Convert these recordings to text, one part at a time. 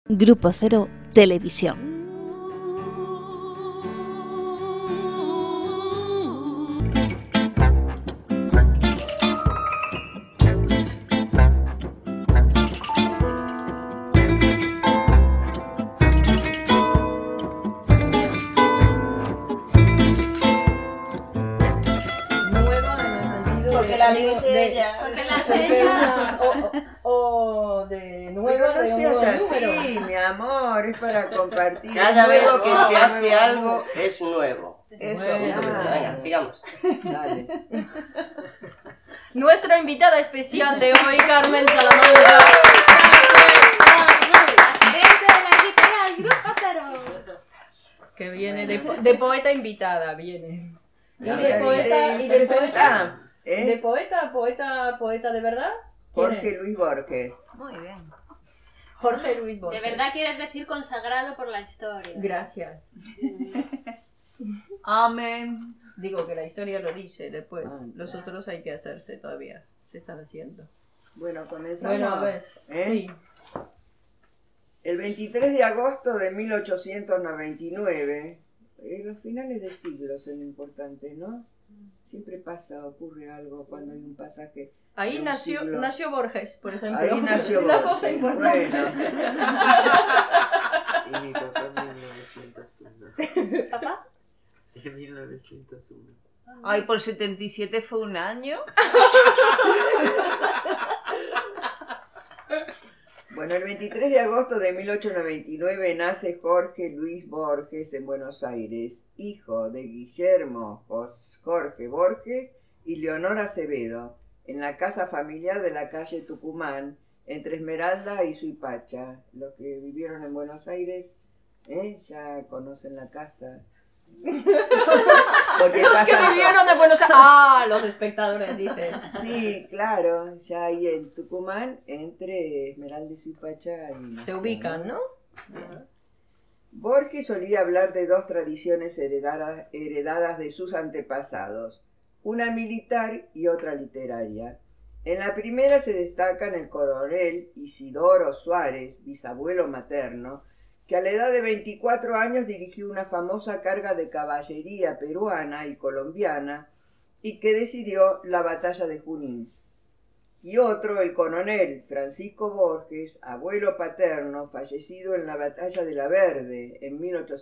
Grupo Cero Televisión. La de ella. Porque la de ella. O de nuevo. Pero no de seas un así, número. mi amor, es para compartir. Cada vez Nuevo, que se hace algo es nuevo. Eso. Venga, sigamos. Dale. Nuestra invitada especial de hoy, Carmen Salamanca. Desde la editorial Grupo Cero. Que viene de poeta invitada, viene. Y Ya, de ya, poeta, y y de presenta, poeta, de poeta de verdad. ¿Quién Jorge es? Luis Borges. Muy bien. Jorge Luis Borges. ¿De verdad quieres decir consagrado por la historia? Gracias. Amén. Digo que la historia lo dice después. Ah, Los otros hay que hacerse todavía. Se están haciendo. Bueno, comenzamos. Bueno, a ver. ¿Eh? Sí. El 23 de agosto de 1899, los finales de siglo son importantes, ¿no? Siempre ocurre algo cuando hay un pasaje. Ahí de un nació siglo. Borges, por ejemplo. Ahí nació Una Borges. cosa importante. Bueno. Y mi papá en 1901. ¿Papá? En 1901. Ay, por 77 fue un año. Bueno, el 23 de agosto de 1899 nace Jorge Luis Borges en Buenos Aires, hijo de Guillermo Jorge Borges y Leonora Acevedo, en la casa familiar de la calle Tucumán, entre Esmeralda y Suipacha. Los que vivieron en Buenos Aires ya conocen la casa. Porque Los que pasan vivieron de Buenos Aires. Ah, los espectadores dicen. Sí, claro, ya ahí en Tucumán, entre Esmeralda y Suipacha. Se ubican, ¿no? Borges solía hablar de dos tradiciones heredadas de sus antepasados, una militar y otra literaria. En la primera se destacan el coronel Isidoro Suárez, bisabuelo materno, que a la edad de 24 años dirigió una famosa carga de caballería peruana y colombiana y que decidió la batalla de Junín. Y otro, el coronel Francisco Borges, abuelo paterno, fallecido en la batalla de La Verde en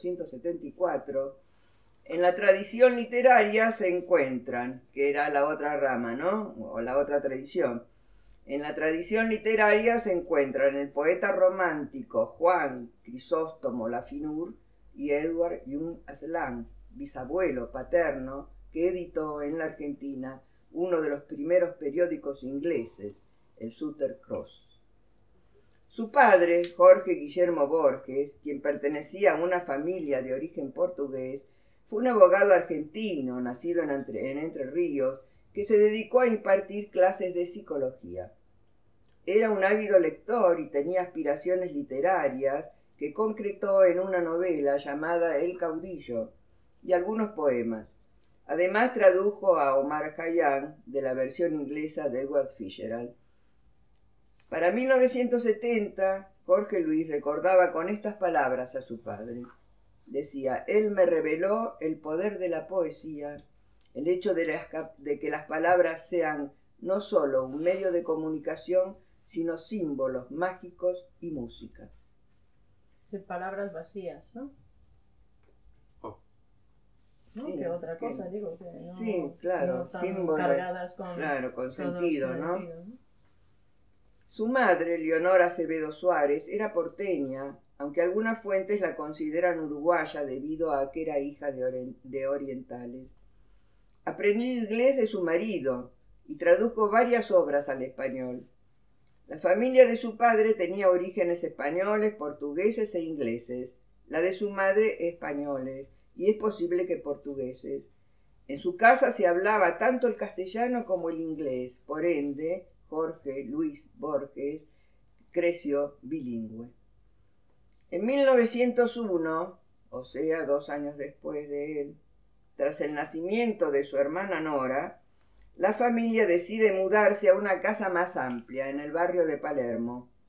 1874. En la tradición literaria se encuentran, que era la otra rama, ¿no? O la otra tradición. En la tradición literaria se encuentran el poeta romántico Juan Crisóstomo Lafinur y Edward Young Aslan, bisabuelo paterno, que editó en la Argentina uno de los primeros periódicos ingleses, el Sutter Cross. Su padre, Jorge Guillermo Borges, quien pertenecía a una familia de origen portugués, fue un abogado argentino, nacido en Entre Ríos, que se dedicó a impartir clases de psicología. Era un ávido lector y tenía aspiraciones literarias que concretó en una novela llamada El caudillo y algunos poemas. Además tradujo a Omar Khayyam de la versión inglesa de Edward Fitzgerald. Para 1970, Jorge Luis recordaba con estas palabras a su padre. Decía: él me reveló el poder de la poesía, el hecho de que las palabras sean no solo un medio de comunicación, sino símbolos mágicos y música. De palabras vacías, ¿no? ¿No? Sí, Que otra cosa, digo, que no, sí, claro, no están símbolos, cargadas con, claro, con todo sentido, ¿no? sentido, ¿no? Su madre, Leonora Acevedo Suárez, era porteña, aunque algunas fuentes la consideran uruguaya debido a que era hija de orientales. Aprendió inglés de su marido y tradujo varias obras al español. La familia de su padre tenía orígenes españoles, portugueses e ingleses, la de su madre españoles, y es posible que portugueses. En su casa se hablaba tanto el castellano como el inglés, por ende, Jorge Luis Borges creció bilingüe. En 1901, o sea, 2 años después de él, tras el nacimiento de su hermana Nora, la familia decide mudarse a una casa más amplia en el barrio de Palermo.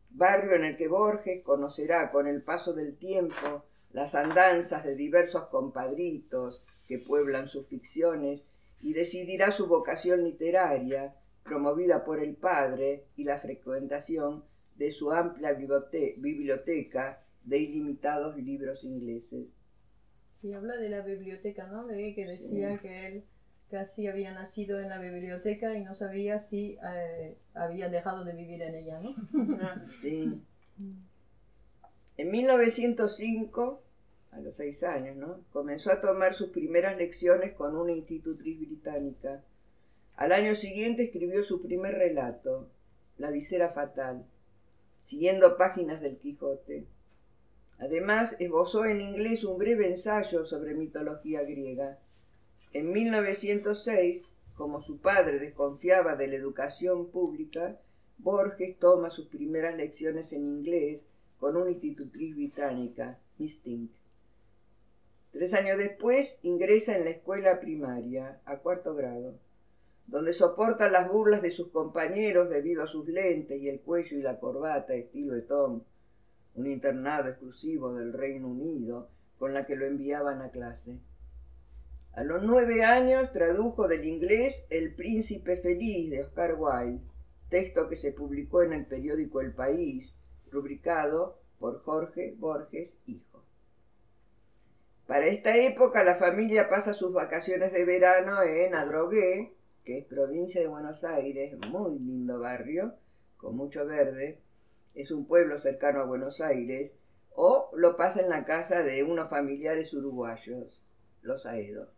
barrio en el que Borges conocerá con el paso del tiempo las andanzas de diversos compadritos que pueblan sus ficciones y decidirá su vocación literaria, promovida por el padre y la frecuentación de su amplia biblioteca de ilimitados libros ingleses. Sí, habla de la biblioteca, ¿no? De que decía que él casi había nacido en la biblioteca y no sabía si había dejado de vivir en ella, ¿no? Sí. En 1905, a los 6 años, ¿no?, comenzó a tomar sus primeras lecciones con una institutriz británica. Al año siguiente escribió su primer relato, La visera fatal, siguiendo páginas del Quijote. Además, esbozó en inglés un breve ensayo sobre mitología griega. En 1906, como su padre desconfiaba de la educación pública, Borges toma sus primeras lecciones en inglés con una institutriz británica, Miss Tink. 3 años después ingresa en la escuela primaria, a 4º grado, donde soporta las burlas de sus compañeros debido a sus lentes y el cuello y la corbata estilo de Tom, un internado exclusivo del Reino Unido con la que lo enviaban a clase. A los 9 años tradujo del inglés El Príncipe Feliz de Oscar Wilde, texto que se publicó en el periódico El País, rubricado por Jorge Borges, hijo. Para esta época la familia pasa sus vacaciones de verano en Adrogué, que es provincia de Buenos Aires, muy lindo barrio, con mucho verde, es un pueblo cercano a Buenos Aires, o lo pasa en la casa de unos familiares uruguayos, los Aedo.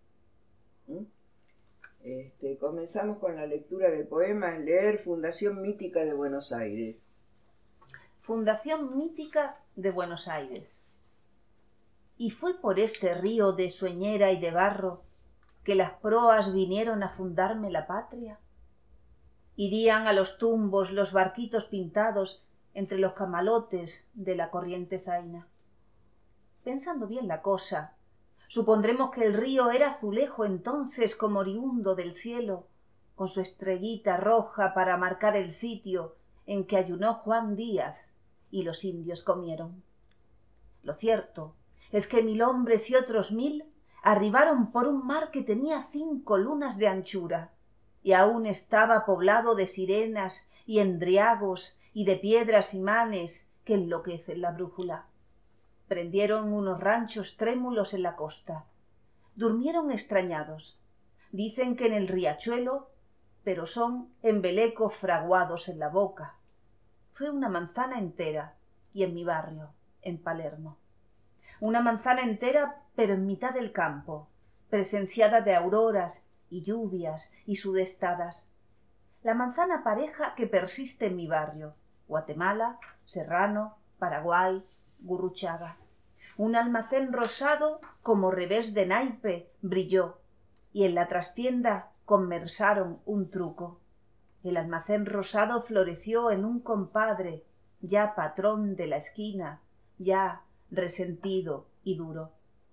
Comenzamos con la lectura de poemas, leer Fundación Mítica de Buenos Aires. Fundación Mítica de Buenos Aires. Y fue por este río de sueñera y de barro que las proas vinieron a fundarme la patria. Irían a los tumbos los barquitos pintados entre los camalotes de la corriente zaina. Pensando bien la cosa, supondremos que el río era azulejo entonces como oriundo del cielo, con su estrellita roja para marcar el sitio en que ayunó Juan Díaz y los indios comieron. Lo cierto es que 1000 hombres y otros 1000 arribaron por un mar que tenía 5 lunas de anchura y aún estaba poblado de sirenas y endriagos y de piedras imanes que enloquecen la brújula. Prendieron unos ranchos trémulos en la costa. Durmieron extrañados. Dicen que en el riachuelo, pero son embelecos fraguados en la boca. Fue una manzana entera, y en mi barrio, en Palermo. Una manzana entera, pero en mitad del campo, presenciada de auroras y lluvias y sudestadas. La manzana pareja que persiste en mi barrio, Guatemala, Serrano, Paraguay, Gurruchaga. Un almacén rosado como revés de naipe brilló, y en la trastienda conversaron un truco. El almacén rosado floreció en un compadre, ya patrón de la esquina, ya resentido y duro.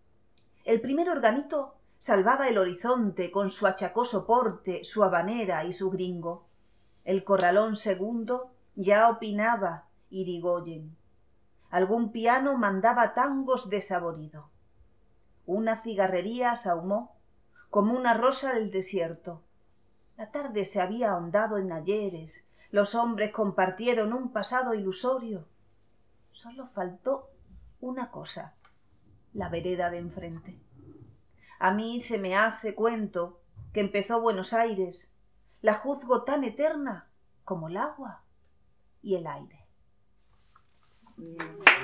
El primer organito salvaba el horizonte con su achacoso porte, su habanera y su gringo. El corralón segundo ya opinaba Irigoyen. Algún piano mandaba tangos de saborido. Una cigarrería sahumó como una rosa del desierto. La tarde se había ahondado en ayeres, los hombres compartieron un pasado ilusorio. Solo faltó una cosa, la vereda de enfrente. A mí se me hace cuento que empezó Buenos Aires, la juzgo tan eterna como el agua y el aire. Y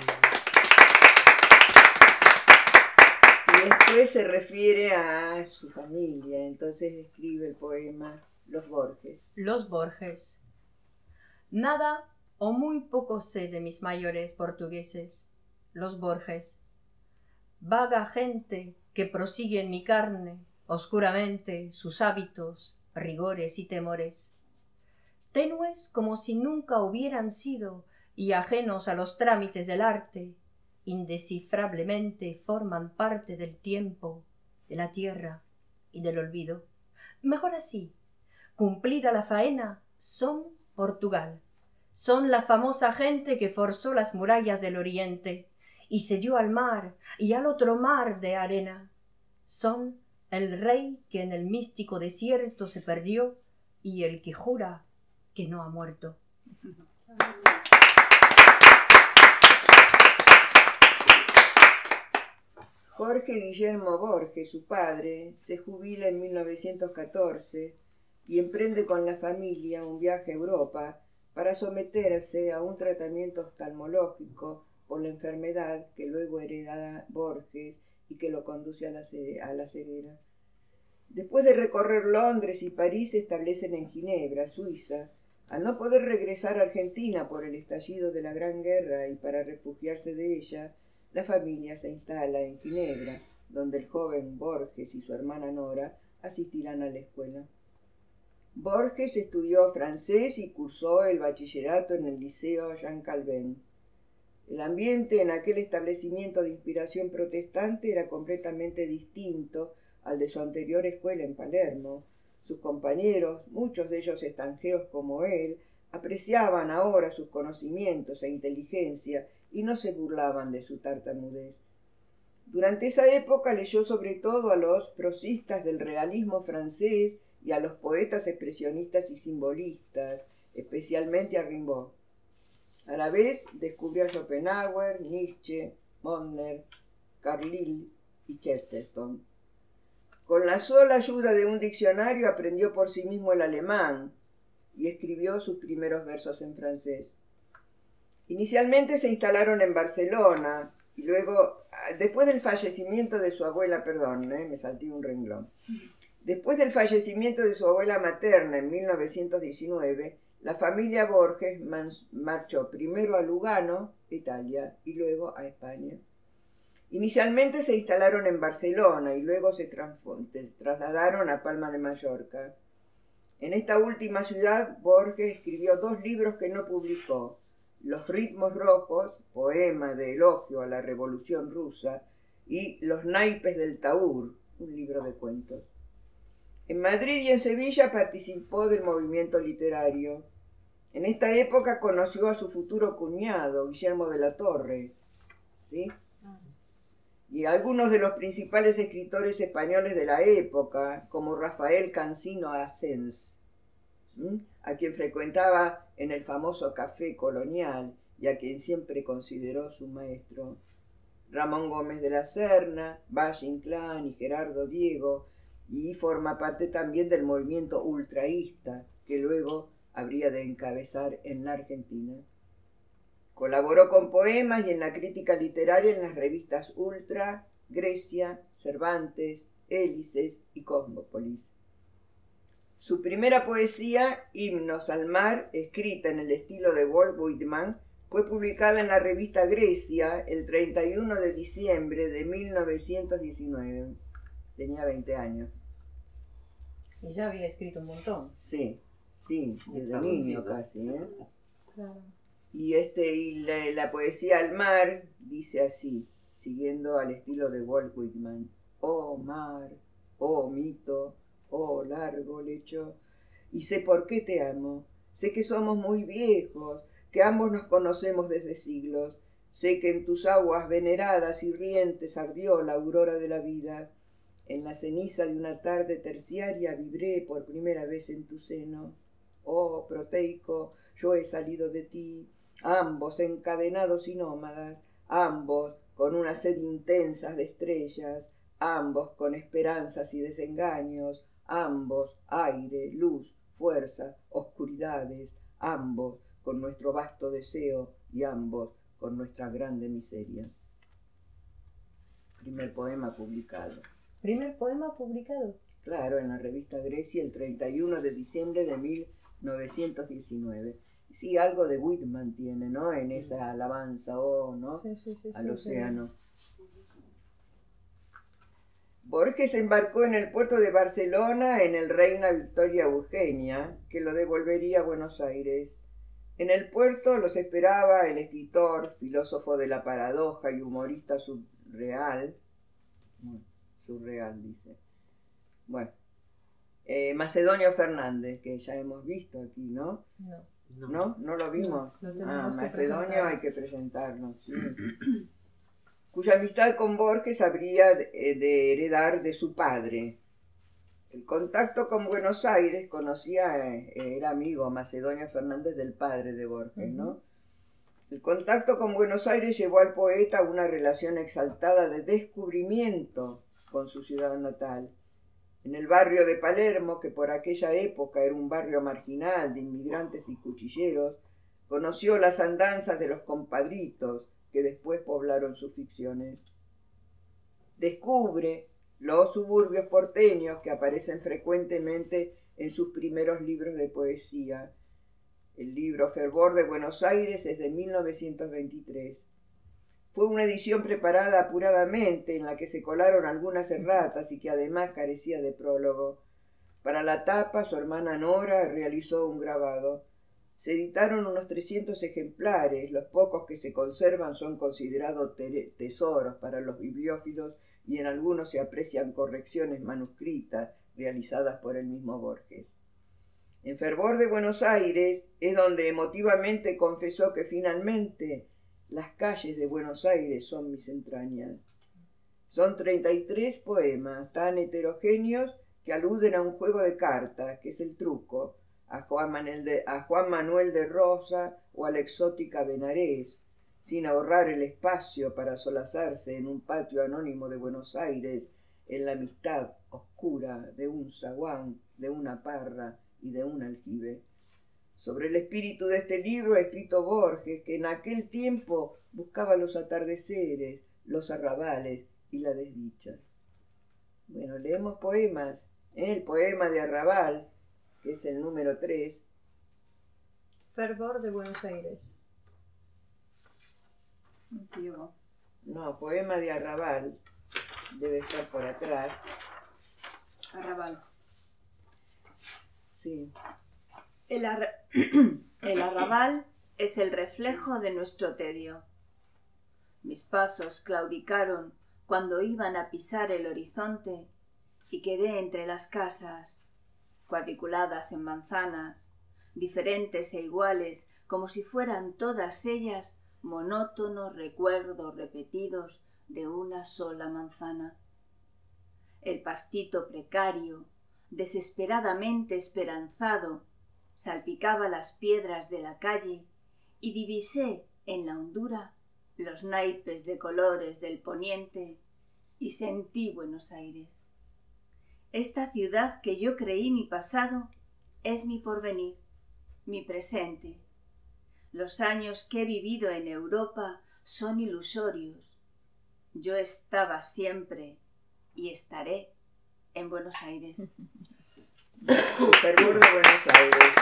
después se refiere a su familia, entonces escribe el poema Los Borges. Los Borges. Nada o muy poco sé de mis mayores portugueses, los Borges. Vaga gente que prosigue en mi carne oscuramente sus hábitos, rigores y temores. Tenues como si nunca hubieran sido y ajenos a los trámites del arte, indescifrablemente forman parte del tiempo, de la tierra y del olvido. Mejor así, cumplida la faena, son Portugal, Son la famosa gente que forzó las murallas del oriente y se dio al mar y al otro mar de arena. Son el rey que en el místico desierto se perdió y el que jura que no ha muerto. Jorge Guillermo Borges, su padre, se jubila en 1914 y emprende con la familia un viaje a Europa para someterse a un tratamiento oftalmológico por la enfermedad que luego hereda Borges y que lo conduce a la ceguera. Después de recorrer Londres y París, se establecen en Ginebra, Suiza. Al no poder regresar a Argentina por el estallido de la Gran Guerra y para refugiarse de ella, la familia se instala en Ginebra, donde el joven Borges y su hermana Nora asistirán a la escuela. Borges estudió francés y cursó el bachillerato en el Liceo Jean Calvin. El ambiente en aquel establecimiento de inspiración protestante era completamente distinto al de su anterior escuela en Palermo. Sus compañeros, muchos de ellos extranjeros como él, apreciaban ahora sus conocimientos e inteligencia y no se burlaban de su tartamudez. Durante esa época leyó sobre todo a los prosistas del realismo francés y a los poetas expresionistas y simbolistas, especialmente a Rimbaud. A la vez descubrió a Schopenhauer, Nietzsche, Monner, Carlyle y Chesterton. Con la sola ayuda de un diccionario aprendió por sí mismo el alemán y escribió sus primeros versos en francés. Inicialmente se instalaron en Barcelona y luego, después del fallecimiento de su abuela, me salté un renglón. Después del fallecimiento de su abuela materna en 1919, la familia Borges marchó primero a Lugano, Italia, y luego a España. Inicialmente se instalaron en Barcelona y luego se trasladaron a Palma de Mallorca. En esta última ciudad, Borges escribió 2 libros que no publicó: Los ritmos rojos, poema de elogio a la Revolución Rusa, y Los naipes del Taur, un libro de cuentos. En Madrid y en Sevilla participó del movimiento literario. En esta época conoció a su futuro cuñado, Guillermo de la Torre, ¿sí? Y algunos de los principales escritores españoles de la época, como Rafael Cansino Asens, a quien frecuentaba en el famoso Café Colonial y a quien siempre consideró su maestro. Ramón Gómez de la Serna, Valle Inclán y Gerardo Diego, y forma parte también del movimiento ultraísta que luego habría de encabezar en la Argentina. Colaboró con poemas y en la crítica literaria en las revistas Ultra, Grecia, Cervantes, Hélices y Cosmópolis. Su primera poesía, Himnos al mar, escrita en el estilo de Walt Whitman, fue publicada en la revista Grecia el 31 de diciembre de 1919. Tenía 20 años. Y ya había escrito un montón. Sí, desde niño casi, ¿eh? Claro. Y la poesía al mar dice así, siguiendo al estilo de Walt Whitman: oh mar, oh mito, oh largo lecho, y sé por qué te amo. Sé que somos muy viejos, que ambos nos conocemos desde siglos. Sé que en tus aguas veneradas y rientes ardió la aurora de la vida. En la ceniza de una tarde terciaria vibré por primera vez en tu seno. Oh proteico, yo he salido de ti, ambos encadenados y nómadas, ambos con una sed intensa de estrellas, ambos con esperanzas y desengaños, ambos aire, luz, fuerza, oscuridades, ambos con nuestro vasto deseo y ambos con nuestra grande miseria. Primer poema publicado. ¿Primer poema publicado? Claro, en la revista Grecia el 31 de diciembre de 1919. Sí, algo de Whitman tiene, ¿no? En esa alabanza, ¿no? Sí, al océano. Borges embarcó en el puerto de Barcelona en el Reina Victoria Eugenia, que lo devolvería a Buenos Aires. En el puerto los esperaba el escritor, filósofo de la paradoja y humorista surreal dice. Bueno, Macedonio Fernández, que ya hemos visto aquí, ¿no? No. ¿No? ¿No lo vimos? Lo tenemos que Macedonio presentar. hay que presentarlo, sí. Cuya amistad con Borges habría de heredar de su padre. El contacto con Buenos Aires, era amigo Macedonio Fernández del padre de Borges, ¿no? El contacto con Buenos Aires llevó al poeta a una relación exaltada de descubrimiento con su ciudad natal. En el barrio de Palermo, que por aquella época era un barrio marginal de inmigrantes y cuchilleros, conoció las andanzas de los compadritos que después poblaron sus ficciones. Descubre los suburbios porteños que aparecen frecuentemente en sus primeros libros de poesía. El libro Fervor de Buenos Aires es de 1923. Fue una edición preparada apuradamente en la que se colaron algunas erratas y que además carecía de prólogo. Para la tapa, su hermana Nora realizó un grabado. Se editaron unos 300 ejemplares, los pocos que se conservan son considerados tesoros para los bibliófilos y en algunos se aprecian correcciones manuscritas realizadas por el mismo Borges. En Fervor de Buenos Aires es donde emotivamente confesó que finalmente las calles de Buenos Aires son mis entrañas. Son 33 poemas tan heterogéneos que aluden a un juego de cartas, que es el truco, a Juan Manuel de Rosa o a la exótica Benarés, sin ahorrar el espacio para solazarse en un patio anónimo de Buenos Aires en la amistad oscura de un zaguán, de una parra y de un aljibe. Sobre el espíritu de este libro ha escrito Borges, que en aquel tiempo buscaba los atardeceres, los arrabales y la desdicha. Bueno, leemos poemas. El poema de Arrabal, que es el número 3. Fervor de Buenos Aires. No, poema de Arrabal. Debe estar por atrás. Arrabal. Sí. El arrabal es el reflejo de nuestro tedio. Mis pasos claudicaron cuando iban a pisar el horizonte y quedé entre las casas, cuadriculadas en manzanas, diferentes e iguales, como si fueran todas ellas monótonos recuerdos repetidos de una sola manzana. El pastito precario, desesperadamente esperanzado, salpicaba las piedras de la calle y divisé en la hondura los naipes de colores del poniente y sentí Buenos Aires. Esta ciudad que yo creí mi pasado es mi porvenir, mi presente. Los años que he vivido en Europa son ilusorios. Yo estaba siempre y estaré en Buenos Aires. Fervor de Buenos Aires.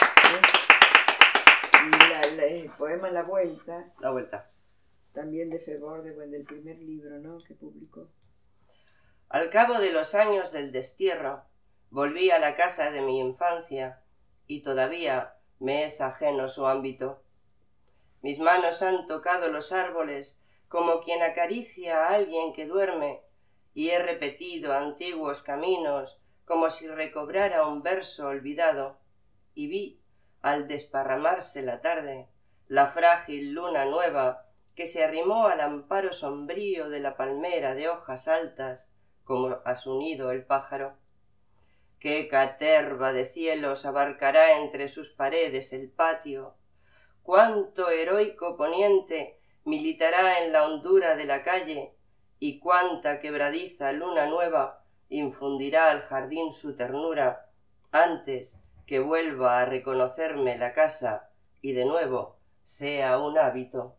Y el poema La Vuelta. La Vuelta. También de Fervor del primer libro, ¿no?, que publicó. Al cabo de los años del destierro, volví a la casa de mi infancia y todavía me es ajeno su ámbito. Mis manos han tocado los árboles como quien acaricia a alguien que duerme y he repetido antiguos caminos como si recobrara un verso olvidado y vi, al desparramarse la tarde, la frágil luna nueva que se arrimó al amparo sombrío de la palmera de hojas altas como a su nido el pájaro. ¿Qué caterva de cielos abarcará entre sus paredes el patio? ¿Cuánto heroico poniente militará en la hondura de la calle? ¿Y cuánta quebradiza luna nueva infundirá al jardín su ternura antes que vuelva a reconocerme la casa y de nuevo sea un hábito?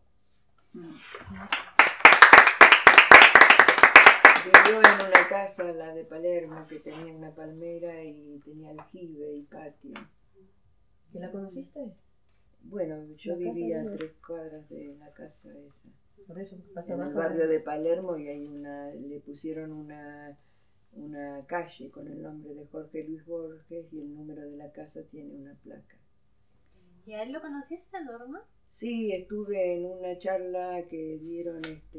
Vivió en una casa, la de Palermo, que tenía una palmera y tenía aljibe y patio. ¿Y la conociste? Bueno, yo La casa vivía a de- 3 cuadras de la casa esa. Por eso En pasabas el barrio de Palermo y hay le pusieron una calle con el nombre de Jorge Luis Borges y el número de la casa tiene una placa. ¿Y a él lo conociste, Norma? Sí, estuve en una charla que dieron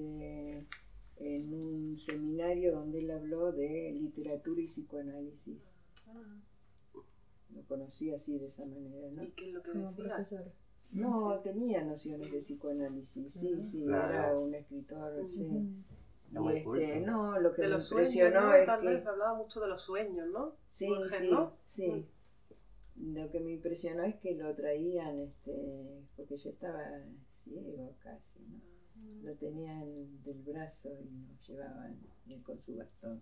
en un seminario donde él habló de literatura y psicoanálisis. Lo conocí así, de esa manera, ¿no? ¿Y qué es lo que Como decía? profesor. No, tenía nociones de psicoanálisis, sí, Claro. era un escritor, sí. Era muy Y culto. no, lo que De me los sueños, impresionó ¿no? es Tal que... vez hablaba mucho de los sueños, ¿no? Sí, Borges, sí, ¿no? sí. Lo que me impresionó es que lo traían, porque yo estaba ciego casi, ¿no? Lo tenían del brazo y lo llevaban él con su bastón.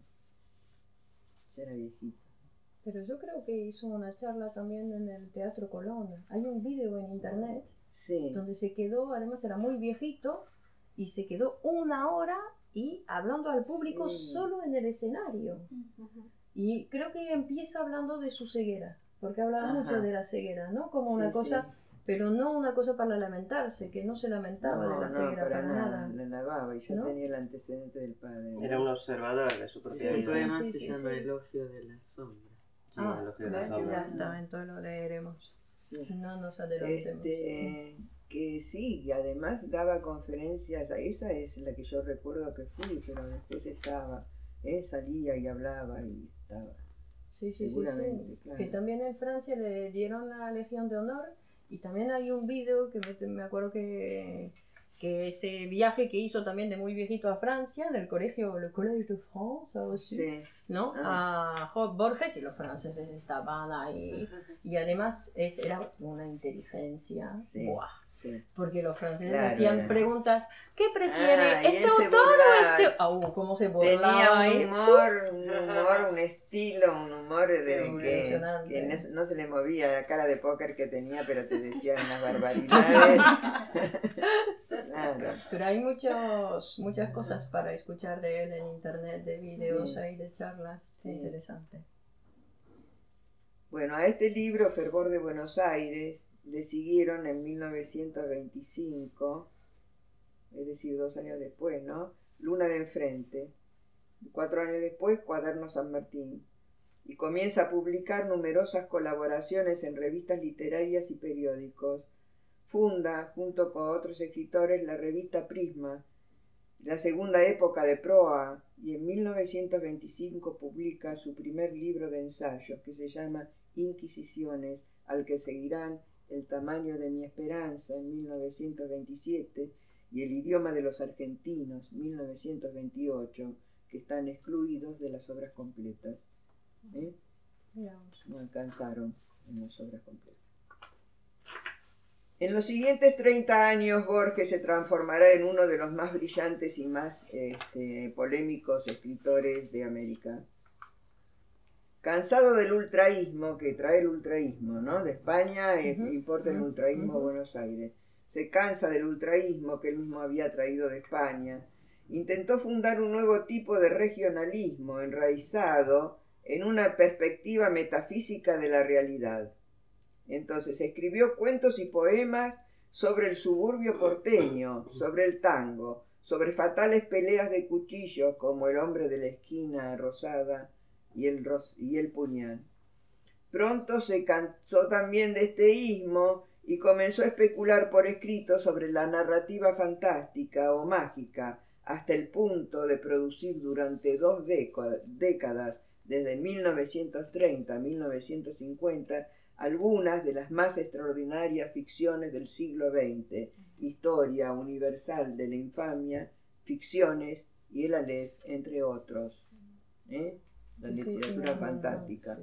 Ya era viejito. Pero yo creo que hizo una charla también en el Teatro Colón. Hay un video en internet Sí, donde se quedó, además era muy viejito, y se quedó 1 hora y hablando al público solo en el escenario. Y creo que empieza hablando de su ceguera, porque hablaba Ajá. mucho de la ceguera, ¿no? Como una Sí, cosa, sí. pero no una cosa para lamentarse, que no se lamentaba de la ceguera para para nada. la lavaba y ya ¿No? tenía el antecedente del padre. ¿no? Era un observador de su propia Sí, El vida. poema sí, se sí, llama sí. Elogio de la Sombra. Sí, elogio de la ¿ves? sombra. Ya está, entonces lo leeremos. Sí. No nos adelantemos. Que sí, y además daba conferencias, esa es la que yo recuerdo que fui, pero después estaba, salía y hablaba y estaba. Sí, sí, sí, Seguramente, sí. claro. Que también en Francia le dieron la Legión de Honor y también hay un video que me acuerdo que ese viaje que hizo también de muy viejito a Francia, en el colegio, le Collège de France, Sí. ¿no? A Borges y los franceses estaban ahí y además era una inteligencia, Sí, ¡buah! sí. Porque los franceses Claro, hacían era. preguntas, ¿qué prefiere? Y ¿Este él se autor o burlaba. este? ¿Cómo se burlaba Tenía ahí? un estilo, un humor que Impresionante. no se le movía la cara de póker que tenía, pero te decían unas barbaridades. Claro. Pero hay muchas cosas para escuchar de él en internet, de videos Sí. ahí, de charlas. Sí. Interesante. Bueno, a este libro, Fervor de Buenos Aires, le siguieron en 1925, es decir, 2 años después, ¿no? Luna de Enfrente. 4 años después, Cuaderno San Martín. Y comienza a publicar numerosas colaboraciones en revistas literarias y periódicos. Funda, junto con otros escritores, la revista Prisma, la segunda época de proa, y en 1925 publica su primer libro de ensayos, que se llama Inquisiciones, al que seguirán El tamaño de mi esperanza, en 1927, y El idioma de los argentinos, 1928, que están excluidos de las obras completas. No alcanzaron en las obras completas. En los siguientes 30 años, Borges se transformará en uno de los más brillantes y más polémicos escritores de América. Cansado del ultraísmo, que trae el ultraísmo, ¿no? De España importa el ultraísmo a Buenos Aires. Se cansa del ultraísmo que él mismo había traído de España. Intentó fundar un nuevo tipo de regionalismo enraizado en una perspectiva metafísica de la realidad. Entonces escribió cuentos y poemas sobre el suburbio porteño, sobre el tango, sobre fatales peleas de cuchillos como El hombre de la esquina rosada y el puñal. Pronto se cansó también de este ismo y comenzó a especular por escrito sobre la narrativa fantástica o mágica, hasta el punto de producir durante 2 décadas, desde 1930 a 1950, algunas de las más extraordinarias ficciones del siglo XX, Historia universal de la infamia, Ficciones y El Aleph, entre otros. La literatura fantástica.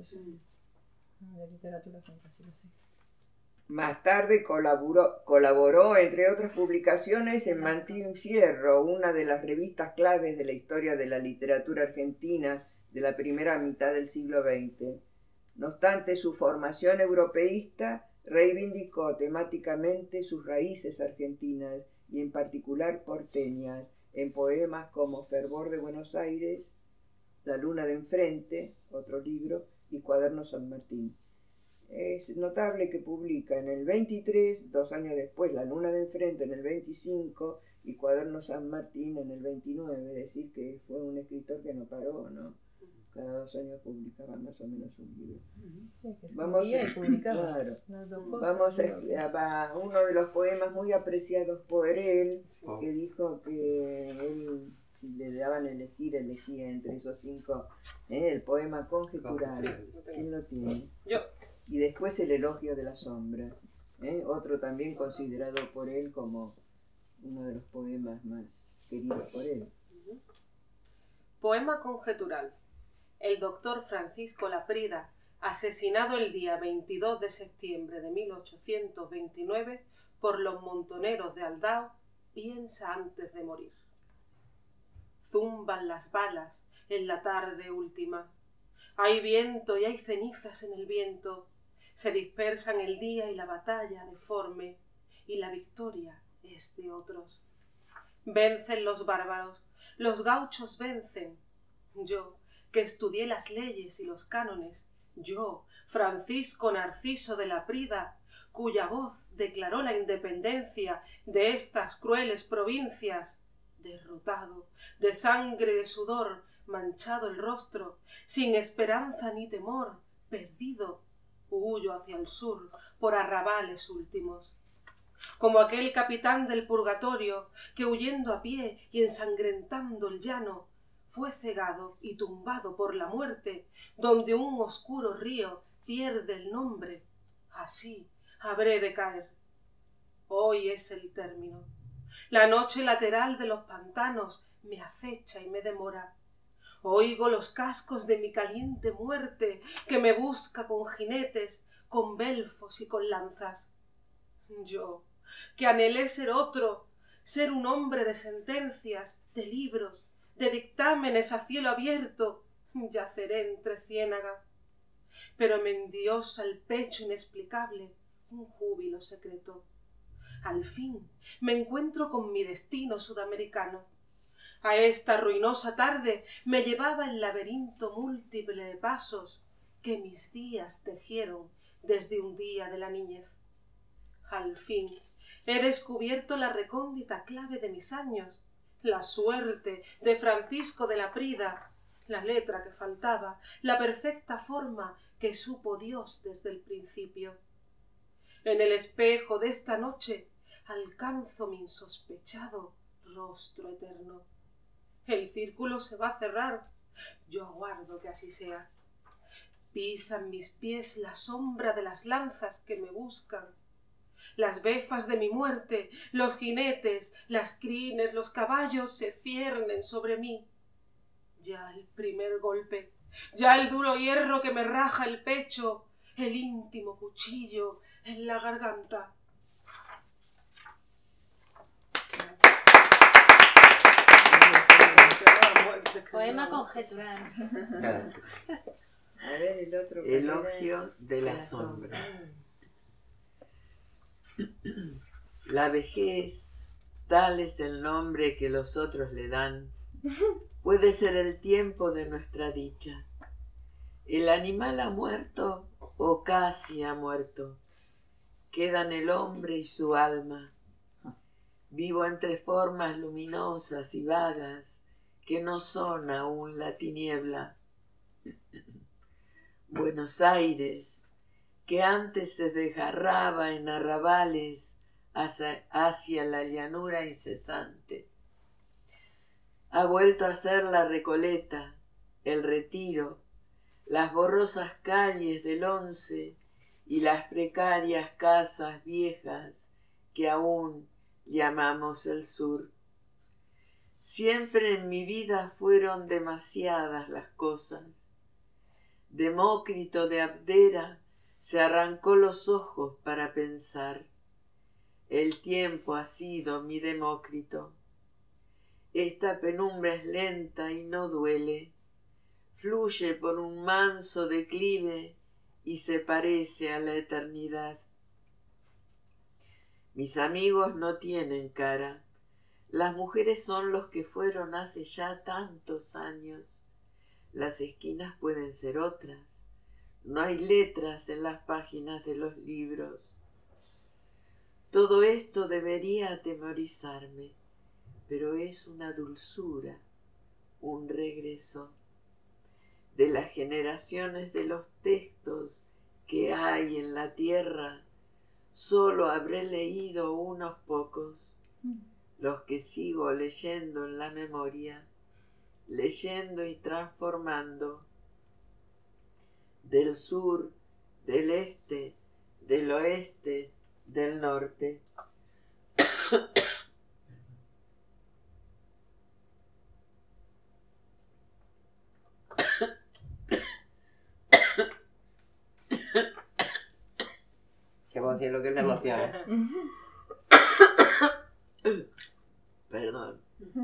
De literatura fantástica, sí. Más tarde colaboró, entre otras publicaciones, en Martín Fierro, una de las revistas claves de la historia de la literatura argentina de la primera mitad del siglo XX. No obstante, su formación europeísta reivindicó temáticamente sus raíces argentinas y en particular porteñas, en poemas como Fervor de Buenos Aires, La luna de enfrente, otro libro, y Cuaderno San Martín. Es notable que publica en el 23, 2 años después, La luna de enfrente en el 25 y Cuaderno San Martín en el 29, es decir, que fue un escritor que no paró, ¿no? Cada 2 años publicaba más o menos un libro. Sí, que Vamos escribía y publicaba claro. las dos cosas. Vamos a uno de los poemas muy apreciados por él, que dijo que él, si le daban a elegir, elegía entre esos 5, el poema Conjetural. Sí, ¿Quién lo tiene? Yo. y después el elogio de la sombra, otro también considerado por él como uno de los poemas más queridos por él. Poema conjetural. El doctor Francisco Laprida, asesinado el día 22 de septiembre de 1829 por los montoneros de Aldao, piensa antes de morir. Zumban las balas en la tarde última. Hay viento y hay cenizas en el viento. Se dispersan el día y la batalla deforme, y la victoria es de otros. Vencen los bárbaros, los gauchos vencen. Yo, que estudié las leyes y los cánones, yo, Francisco Narciso de Laprida, cuya voz declaró la independencia de estas crueles provincias, derrotado, de sangre y de sudor, manchado el rostro, sin esperanza ni temor, perdido, huyo hacia el sur por arrabales últimos. Como aquel capitán del purgatorio que huyendo a pie y ensangrentando el llano fue cegado y tumbado por la muerte, donde un oscuro río pierde el nombre, así habré de caer. Hoy es el término. La noche lateral de los pantanos me acecha y me demora. Oigo los cascos de mi caliente muerte que me busca con jinetes, con belfos y con lanzas. Yo, que anhelé ser otro, ser un hombre de sentencias, de libros, de dictámenes a cielo abierto, yaceré entre ciénagas. Pero me endiosa el pecho inexplicable un júbilo secreto. Al fin me encuentro con mi destino sudamericano. A esta ruinosa tarde me llevaba el laberinto múltiple de pasos que mis días tejieron desde un día de la niñez. Al fin he descubierto la recóndita clave de mis años, la suerte de Francisco de Laprida, la letra que faltaba, la perfecta forma que supo Dios desde el principio. En el espejo de esta noche alcanzo mi insospechado rostro eterno. El círculo se va a cerrar, yo aguardo que así sea. Pisan mis pies la sombra de las lanzas que me buscan. Las befas de mi muerte, los jinetes, las crines, los caballos se ciernen sobre mí. Ya el primer golpe, ya el duro hierro que me raja el pecho, el íntimo cuchillo en la garganta. Poema conjetural. A ver el otro. Elogio de la sombra. La vejez, tal es el nombre que los otros le dan, puede ser el tiempo de nuestra dicha. El animal ha muerto o casi ha muerto. Quedan el hombre y su alma. Vivo entre formas luminosas y vagas que no son aún la tiniebla. Buenos Aires, que antes se desgarraba en arrabales hacia la llanura incesante, ha vuelto a ser la Recoleta, el Retiro, las borrosas calles del Once y las precarias casas viejas que aún llamamos el sur. Siempre en mi vida fueron demasiadas las cosas. Demócrito de Abdera se arrancó los ojos para pensar. El tiempo ha sido mi Demócrito. Esta penumbra es lenta y no duele. Fluye por un manso declive y se parece a la eternidad. Mis amigos no tienen cara. Las mujeres son los que fueron hace ya tantos años. Las esquinas pueden ser otras. No hay letras en las páginas de los libros. Todo esto debería atemorizarme, pero es una dulzura, un regreso. De las generaciones de los textos que hay en la tierra, solo habré leído unos pocos, los que sigo leyendo en la memoria, leyendo y transformando. Del sur, del este, del oeste, del norte. Qué emoción, lo que es la emoción. Perdón.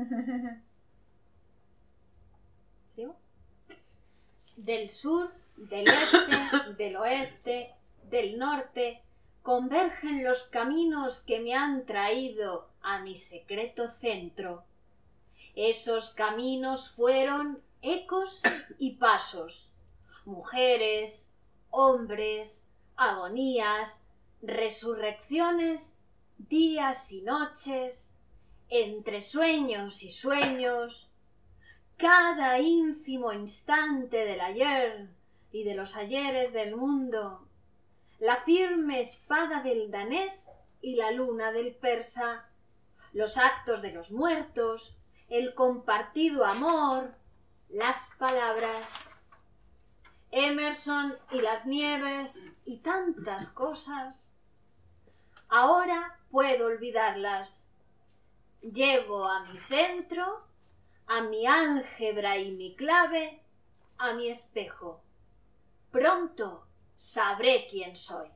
¿Sigo? Del sur, del este, del oeste, del norte, convergen los caminos que me han traído a mi secreto centro. Esos caminos fueron ecos y pasos, mujeres, hombres, agonías, resurrecciones, días y noches, entre sueños y sueños, cada ínfimo instante del ayer y de los ayeres del mundo, la firme espada del danés y la luna del persa, los actos de los muertos, el compartido amor, las palabras, Emerson y las nieves y tantas cosas. Ahora puedo olvidarlas. Llevo a mi centro, a mi álgebra y mi clave, a mi espejo. Pronto sabré quién soy.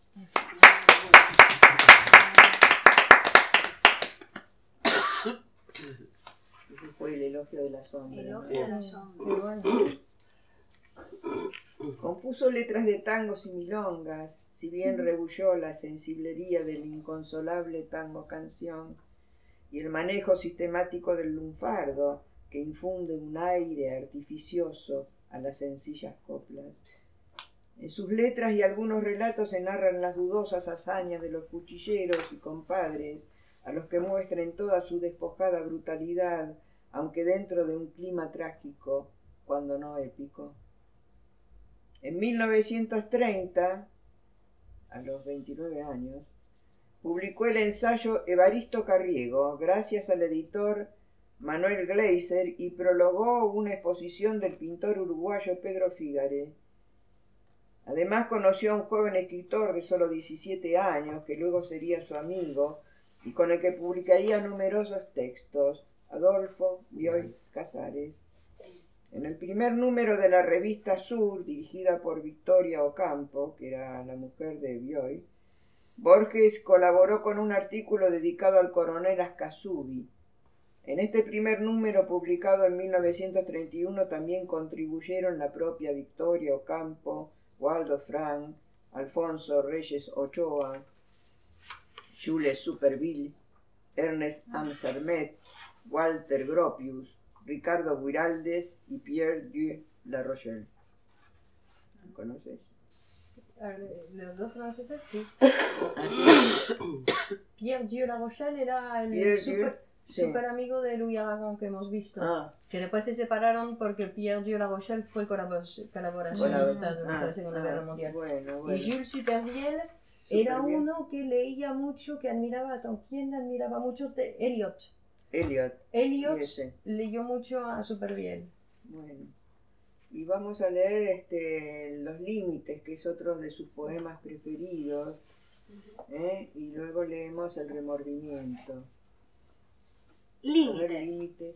Ese fue el elogio de la sombra. Elogio de la sombra. Qué bueno. Compuso letras de tangos y milongas, si bien rebulló la sensiblería del inconsolable tango canción y el manejo sistemático del lunfardo que infunde un aire artificioso a las sencillas coplas. En sus letras y algunos relatos se narran las dudosas hazañas de los cuchilleros y compadres, a los que muestra en toda su despojada brutalidad, aunque dentro de un clima trágico, cuando no épico. En 1930, a los 29 años, publicó el ensayo Evaristo Carriego, gracias al editor Manuel Gleiser, y prologó una exposición del pintor uruguayo Pedro Fígare. Además conoció a un joven escritor de solo 17 años, que luego sería su amigo, y con el que publicaría numerosos textos, Adolfo Bioy Casares. En el primer número de la revista Sur, dirigida por Victoria Ocampo, que era la mujer de Bioy, Borges colaboró con un artículo dedicado al coronel Ascasubi. En este primer número, publicado en 1931, también contribuyeron la propia Victoria Ocampo, Waldo Frank, Alfonso Reyes Ochoa, Jules Superville, Ernest Amsermet, Walter Gropius, Ricardo Buiraldes y Pierre Dieu La Rochelle. ¿Conoces? Los dos franceses, sí. Así. Pierre Dieu La Rochelle era el Pierre super, Dieu, sí. super amigo de Louis Aragon que hemos visto. Ah, Que después se separaron porque Pierre Dieu La Rochelle fue colaboracionista durante la Segunda Guerra Mundial. Bueno. Y Jules Supervielle era uno que leía mucho, que admiraba, ¿quién admiraba mucho? Eliot. Eliot. Eliot Y ese. leyó mucho a Supervielle. Bueno. Y vamos a leer Los Límites, que es otro de sus poemas preferidos. Y luego leemos El Remordimiento. Límites. Límites.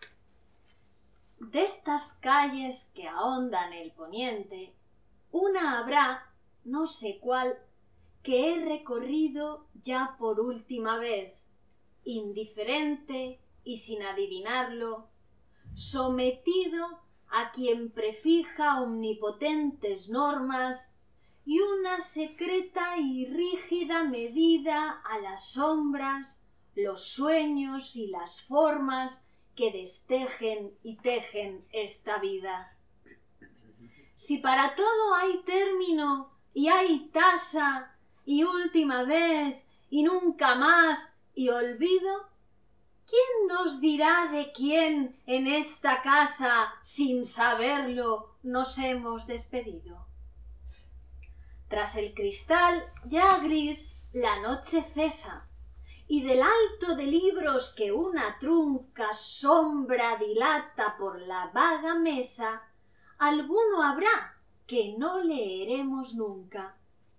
De estas calles que ahondan el poniente, una habrá, no sé cuál, que he recorrido ya por última vez, indiferente y sin adivinarlo, sometido a quien prefija omnipotentes normas y una secreta y rígida medida a las sombras, los sueños y las formas que destejen y tejen esta vida. Si para todo hay término y hay tasa y última vez y nunca más y olvido, ¿quién nos dirá de quién en esta casa, sin saberlo, nos hemos despedido? Tras el cristal ya gris, la noche cesa, y del alto de libros que una trunca sombra dilata por la vaga mesa, alguno habrá que no leeremos nunca.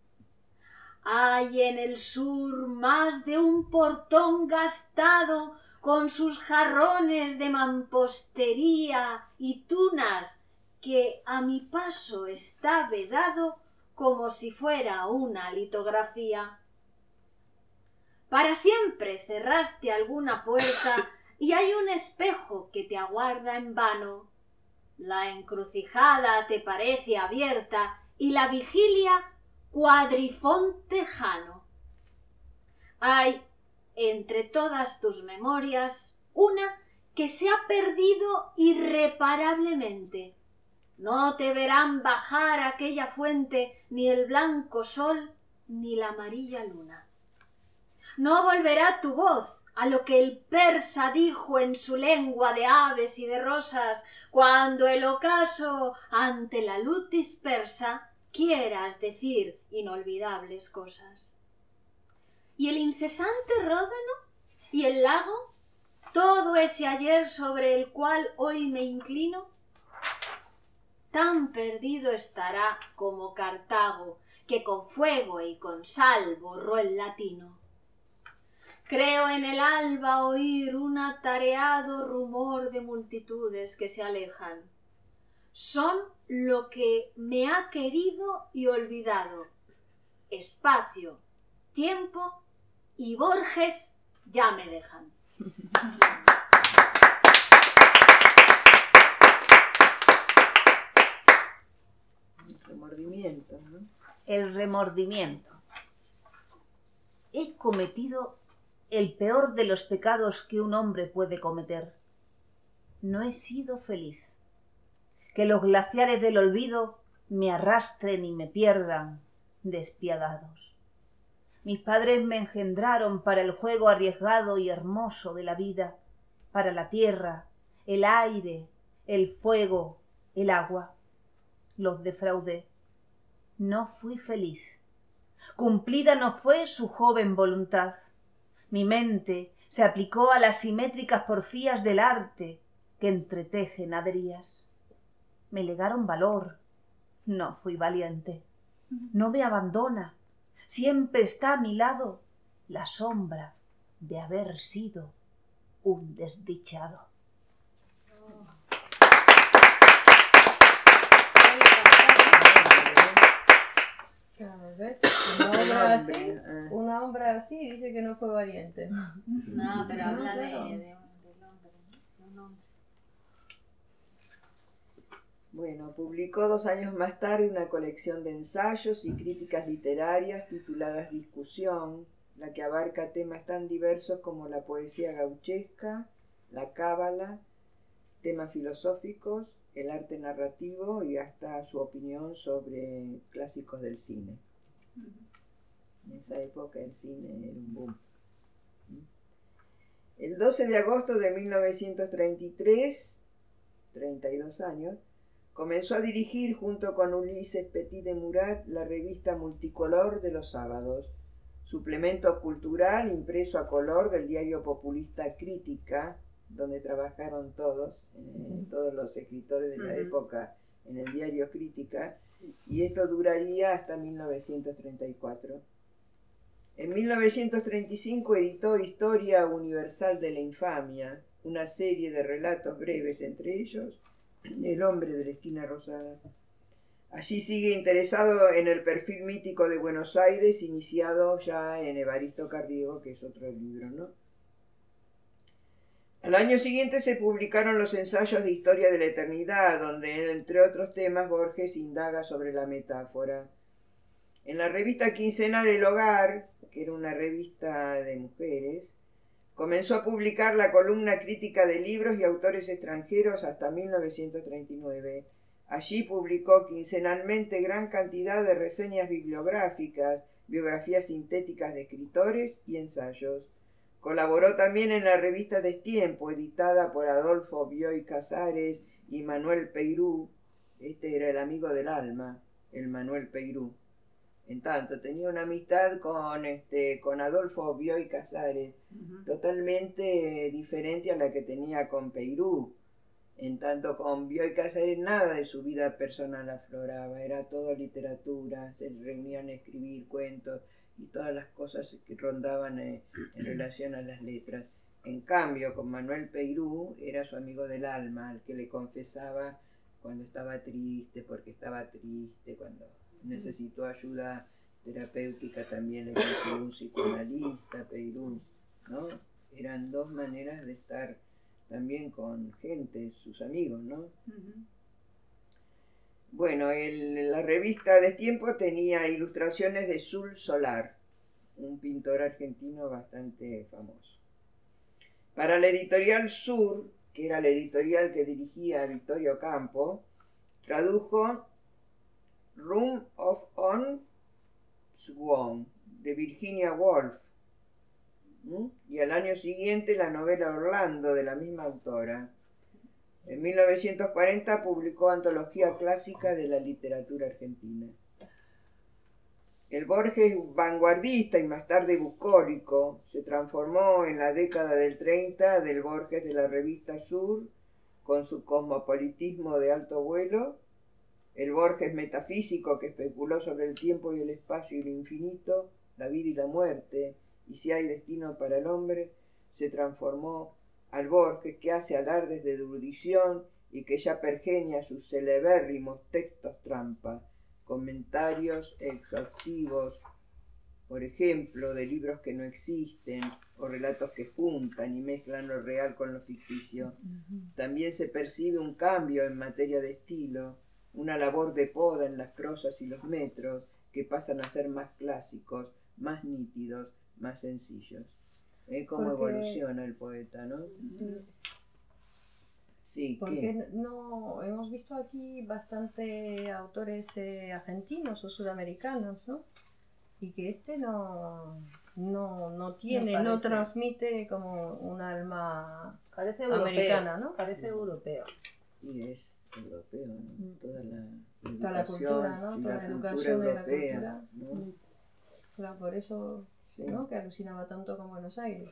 Hay en el sur más de un portón gastado con sus jarrones de mampostería y tunas que a mi paso está vedado como si fuera una litografía. Para siempre cerraste alguna puerta y hay un espejo que te aguarda en vano. La encrucijada te parece abierta y la vigilia cuadrifonte jano. Hay entre todas tus memorias una que se ha perdido irreparablemente. No te verán bajar aquella fuente ni el blanco sol ni la amarilla luna. No volverá tu voz a lo que el persa dijo en su lengua de aves y de rosas, cuando el ocaso ante la luz dispersa quieras decir inolvidables cosas. Y el incesante ródano y el lago, todo ese ayer sobre el cual hoy me inclino, tan perdido estará como Cartago, que con fuego y con sal borró el latino. Creo en el alba oír un atareado rumor de multitudes que se alejan. Son lo que me ha querido y olvidado. Espacio, tiempo y Borges ya me dejan. El remordimiento, ¿no? El remordimiento. He cometido el peor de los pecados que un hombre puede cometer. No he sido feliz. Que los glaciares del olvido me arrastren y me pierdan, despiadados. Mis padres me engendraron para el juego arriesgado y hermoso de la vida, para la tierra, el aire, el fuego, el agua. Los defraudé. No fui feliz. Cumplida no fue su joven voluntad. Mi mente se aplicó a las simétricas porfías del arte que entreteje naderías. Me legaron valor. No fui valiente. No me abandona. Siempre está a mi lado la sombra de haber sido un desdichado. ¿Ves? Una obra así dice que no fue valiente. No, pero habla del hombre. Bueno, publicó 2 años más tarde una colección de ensayos y críticas literarias tituladas Discusión, la que abarca temas tan diversos como la poesía gauchesca, la cábala, temas filosóficos, el arte narrativo y hasta su opinión sobre clásicos del cine. En esa época el cine era un boom. El 12 de agosto de 1933, 32 años, comenzó a dirigir junto con Ulises Petit de Murat la revista multicolor de los sábados, suplemento cultural impreso a color del diario populista Crítica, donde trabajaron todos los escritores de la época en el diario Crítica, y esto duraría hasta 1934. En 1935 editó Historia Universal de la Infamia, una serie de relatos breves, entre ellos El hombre de la esquina rosada. Allí sigue interesado en el perfil mítico de Buenos Aires, iniciado ya en Evaristo Carriego, que es otro libro, ¿no? Al año siguiente se publicaron los ensayos de Historia de la Eternidad, donde, entre otros temas, Borges indaga sobre la metáfora. En la revista quincenal El Hogar, que era una revista de mujeres, comenzó a publicar la columna crítica de libros y autores extranjeros hasta 1939. Allí publicó quincenalmente gran cantidad de reseñas bibliográficas, biografías sintéticas de escritores y ensayos. Colaboró también en la revista Destiempo, editada por Adolfo Bioy Casares y Manuel Peirú. Este era el amigo del alma, el Manuel Peirú. En tanto, tenía una amistad con Adolfo Bioy Casares, totalmente diferente a la que tenía con Peirú. En tanto con Bioy Casares nada de su vida personal afloraba, era todo literatura, se reunían a escribir cuentos y todas las cosas que rondaban en relación a las letras. En cambio, con Manuel Peirú era su amigo del alma, al que le confesaba cuando estaba triste, porque estaba triste, cuando necesitó ayuda terapéutica también le consiguió un psicoanalista, Peirú, ¿no? Eran dos maneras de estar también con gente, sus amigos, ¿no? Bueno, la revista Destiempo tenía ilustraciones de Sul Solar, un pintor argentino bastante famoso. Para la editorial Sur, que era la editorial que dirigía Victorio Campo, tradujo Room of On Swan, de Virginia Woolf, y al año siguiente la novela Orlando, de la misma autora. En 1940 publicó Antología Clásica de la Literatura Argentina. El Borges vanguardista y más tarde bucólico se transformó en la década del 30 del Borges de la revista Sur, con su cosmopolitismo de alto vuelo, el Borges metafísico que especuló sobre el tiempo y el espacio y lo infinito, la vida y la muerte, y si hay destino para el hombre, se transformó al Borges que hace alardes de erudición y que ya pergenia sus celebérrimos textos trampa, comentarios exhaustivos, por ejemplo, de libros que no existen, o relatos que juntan y mezclan lo real con lo ficticio. También se percibe un cambio en materia de estilo, una labor de poda en las prosas y los metros, que pasan a ser más clásicos, más nítidos, más sencillos. Cómo evoluciona el poeta, ¿no? Sí, porque no hemos visto aquí bastante autores argentinos o sudamericanos, ¿no? Y que no tiene, no transmite como un alma parece americana, europeo, ¿no? Parece europeo. Y es europeo, ¿no? Toda la cultura, ¿no? Toda la educación y la cultura, ¿no? Claro, por eso, sí, ¿no? Que alucinaba tanto con Buenos Aires.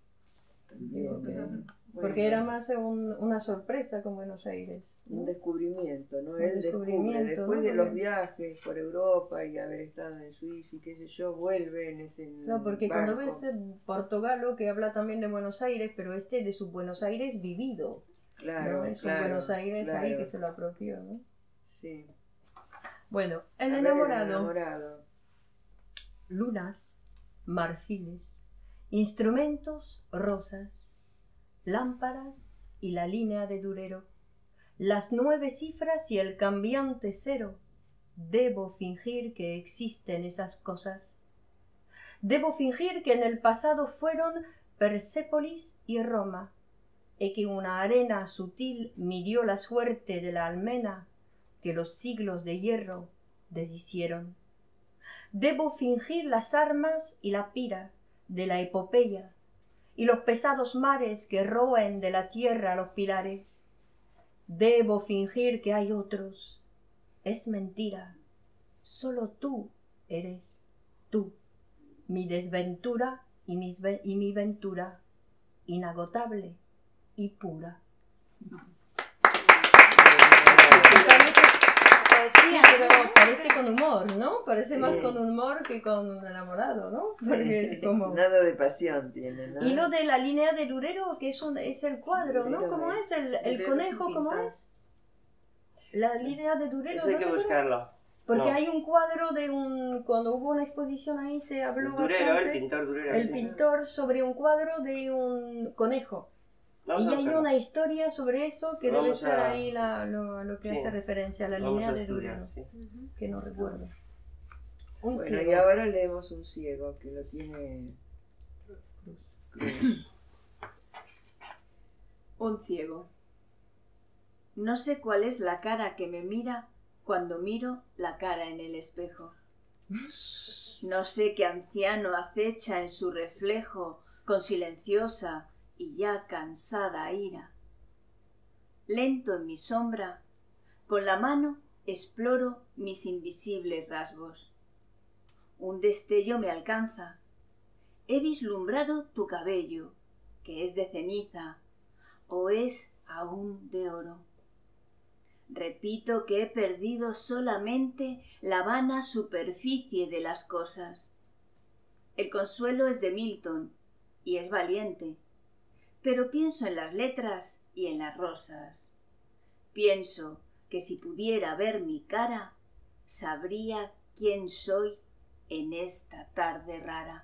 Porque era más una sorpresa con Buenos Aires, ¿no? Un descubrimiento, ¿no? Él descubre, después de los viajes por Europa y haber estado en Suiza y qué sé yo, vuelve en ese No, porque barco. cuando ves Portogalo, que habla también de Buenos Aires, pero de su Buenos Aires vivido. Claro, ¿no? Es un Buenos Aires ahí que se lo apropió, ¿no? Sí. Bueno, el enamorado. Lunas, marfiles, instrumentos, rosas, lámparas y la línea de Durero, las 9 cifras y el cambiante 0. Debo fingir que existen esas cosas. Debo fingir que en el pasado fueron Persépolis y Roma, y que una arena sutil midió la suerte de la almena que los siglos de hierro deshicieron. Debo fingir las armas y la pira de la epopeya, y los pesados mares que roen de la tierra los pilares. Debo fingir que hay otros. Es mentira. Solo tú eres tú. Mi desventura y mi ventura, inagotable y pura. Sí, pero parece con humor, ¿no? Parece más con humor que con enamorado, ¿no? Porque es como... Nada de pasión tiene, ¿no? Y lo de la línea de Durero, que es el cuadro, ¿no? ¿Cómo es? El conejo, ¿cómo es? La línea de Durero. Eso hay que buscarlo. Porque hay un cuadro cuando hubo una exposición ahí se habló bastante, el pintor Durero, el pintor sobre un cuadro de un conejo. Y hay una historia sobre eso que debe ser ahí lo que hace referencia a la línea de Durero, que no recuerdo. Un ciego. Y ahora leemos un ciego que lo tiene Cruz. Un ciego. No sé cuál es la cara que me mira cuando miro la cara en el espejo. No sé qué anciano acecha en su reflejo con silenciosa y ya cansada ira. Lento en mi sombra, con la mano exploro mis invisibles rasgos. Un destello me alcanza. He vislumbrado tu cabello, que es de ceniza, o es aún de oro. Repito que he perdido solamente la vana superficie de las cosas. El consuelo es de Milton y es valiente, pero pienso en las letras y en las rosas. Pienso que si pudiera ver mi cara, sabría quién soy en esta tarde rara.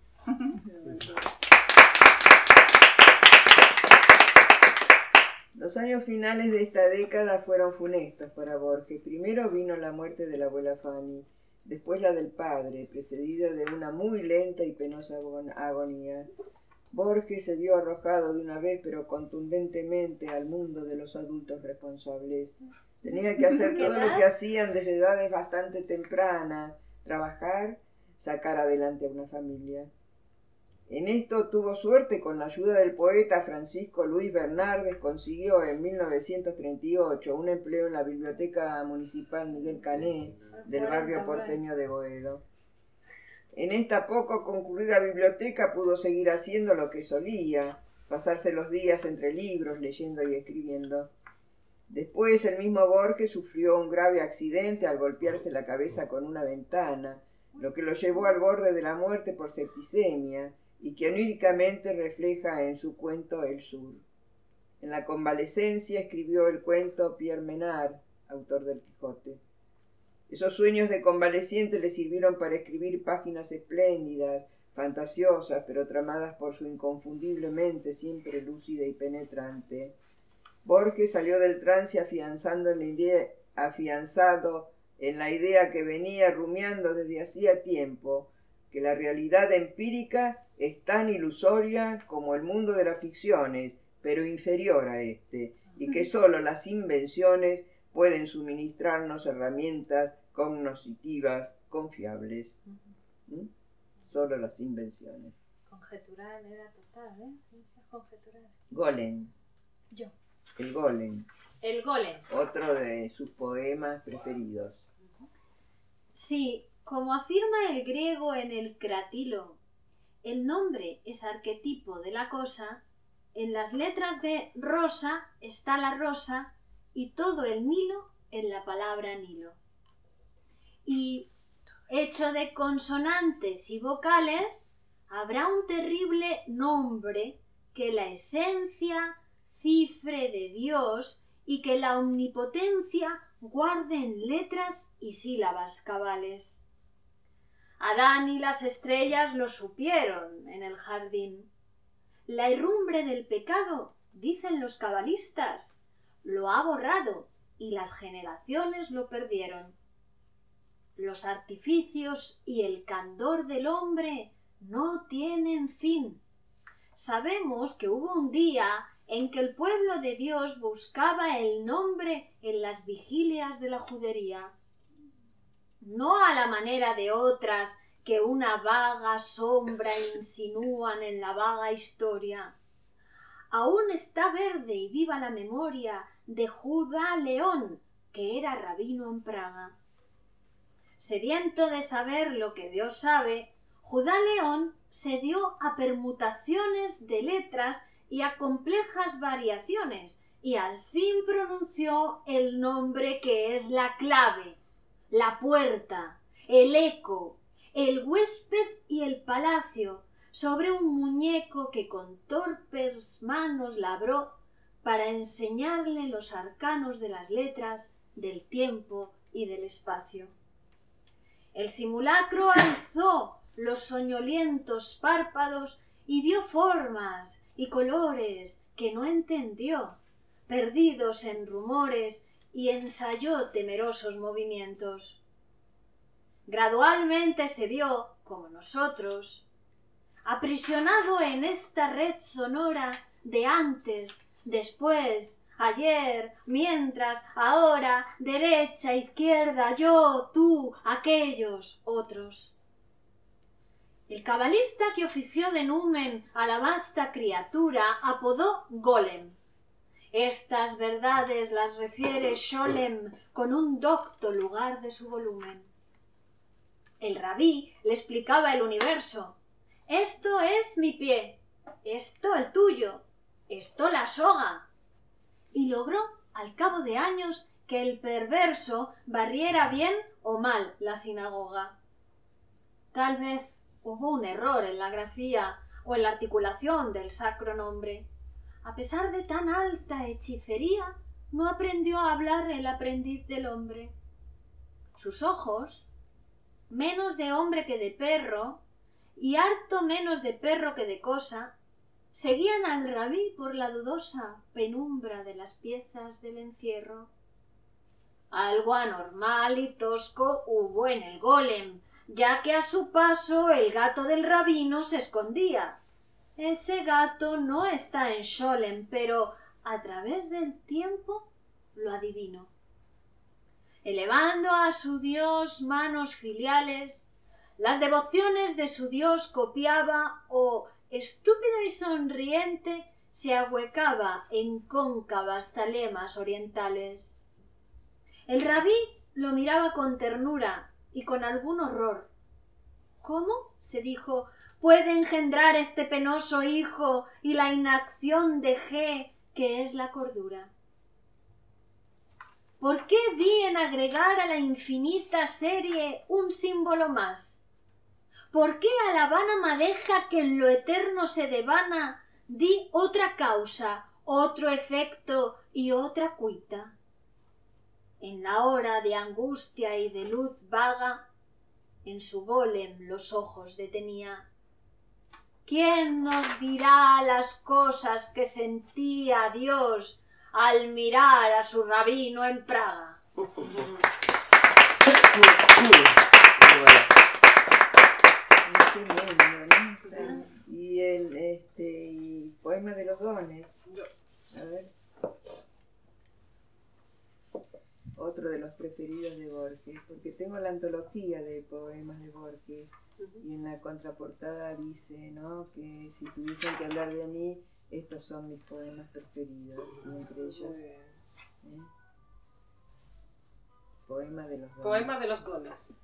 Los años finales de esta década fueron funestos para Borges. Primero vino la muerte de la abuela Fanny, después la del padre, precedida de una muy lenta y penosa agonía. Borges se vio arrojado de una vez, pero contundentemente, al mundo de los adultos responsables. Tenía que hacer todo lo que hacían desde edades bastante tempranas: trabajar, sacar adelante a una familia. En esto tuvo suerte. Con la ayuda del poeta Francisco Luis Bernardes consiguió en 1938 un empleo en la Biblioteca Municipal Miguel Cané del barrio porteño de Boedo. En esta poco concurrida biblioteca pudo seguir haciendo lo que solía, pasarse los días entre libros, leyendo y escribiendo. Después el mismo Borges sufrió un grave accidente al golpearse la cabeza con una ventana, lo que lo llevó al borde de la muerte por septicemia, y que oníricamente refleja en su cuento El Sur. En la convalecencia escribió el cuento Pierre Menard, autor del Quijote. Esos sueños de convaleciente le sirvieron para escribir páginas espléndidas, fantasiosas, pero tramadas por su inconfundiblemente siempre lúcida y penetrante. Borges salió del trance afianzado en la idea que venía rumiando desde hacía tiempo, que la realidad empírica es tan ilusoria como el mundo de las ficciones, pero inferior a este, y que sólo las invenciones pueden suministrarnos herramientas cognoscitivas confiables. Solo las invenciones. Conjetural era total, ¿eh? Ciencias conjeturales. Golem. Yo. El Golem. El Golem. Otro de sus poemas preferidos. Sí, como afirma el griego en el Cratilo, el nombre es arquetipo de la cosa. En las letras de rosa está la rosa y todo el Nilo en la palabra Nilo. Y, hecho de consonantes y vocales, habrá un terrible nombre que la esencia cifre de Dios y que la omnipotencia guarde en letras y sílabas cabales. Adán y las estrellas lo supieron en el jardín. La herrumbre del pecado, dicen los cabalistas, lo ha borrado y las generaciones lo perdieron. Los artificios y el candor del hombre no tienen fin. Sabemos que hubo un día en que el pueblo de Dios buscaba el nombre en las vigilias de la judería. No a la manera de otras que una vaga sombra insinúan en la vaga historia. Aún está verde y viva la memoria de Judá León, que era rabino en Praga. Sediento de saber lo que Dios sabe, Judá León se dio a permutaciones de letras y a complejas variaciones, y al fin pronunció el nombre que es la clave, la puerta, el eco, el huésped y el palacio, sobre un muñeco que con torpes manos labró para enseñarle los arcanos de las letras, del tiempo y del espacio. El simulacro alzó los soñolientos párpados y vio formas y colores que no entendió, perdidos en rumores, y ensayó temerosos movimientos. Gradualmente se vio, como nosotros, aprisionado en esta red sonora de antes, después, ayer, mientras, ahora, derecha, izquierda, yo, tú, aquellos, otros. El cabalista que ofició de numen a la vasta criatura apodó Golem. Estas verdades las refiere Scholem con un docto lugar de su volumen. El rabí le explicaba el universo. Esto es mi pie, esto el tuyo, esto la soga. y logró, al cabo de años, que el perverso barriera bien o mal la sinagoga. Tal vez hubo un error en la grafía o en la articulación del sacro nombre. A pesar de tan alta hechicería, no aprendió a hablar el aprendiz del hombre. Sus ojos, menos de hombre que de perro, y harto menos de perro que de cosa, seguían al rabí por la dudosa penumbra de las piezas del encierro. Algo anormal y tosco hubo en el golem, ya que a su paso el gato del rabino se escondía. Ese gato no está en Sholem, pero a través del tiempo lo adivino. Elevando a su Dios manos filiales, las devociones de su Dios copiaba o, estúpido y sonriente, se ahuecaba en cóncavas zalemas orientales. El rabí lo miraba con ternura y con algún horror. ¿Cómo, se dijo, puede engendrar este penoso hijo y la inacción de G, que es la cordura? ¿Por qué di en agregar a la infinita serie un símbolo más? ¿Por qué a la vana madeja que en lo eterno se devana di otra causa, otro efecto y otra cuita? En la hora de angustia y de luz vaga, en su golem los ojos detenía. ¿Quién nos dirá las cosas que sentía Dios al mirar a su rabino en Praga? Y el poema de los dones. A ver. Otro de los preferidos de Borges, porque tengo la antología de poemas de Borges y en la contraportada dice, ¿no?, que si tuviesen que hablar de mí, estos son mis poemas preferidos, y entre ellos Poema de los dones. Poema de los dones.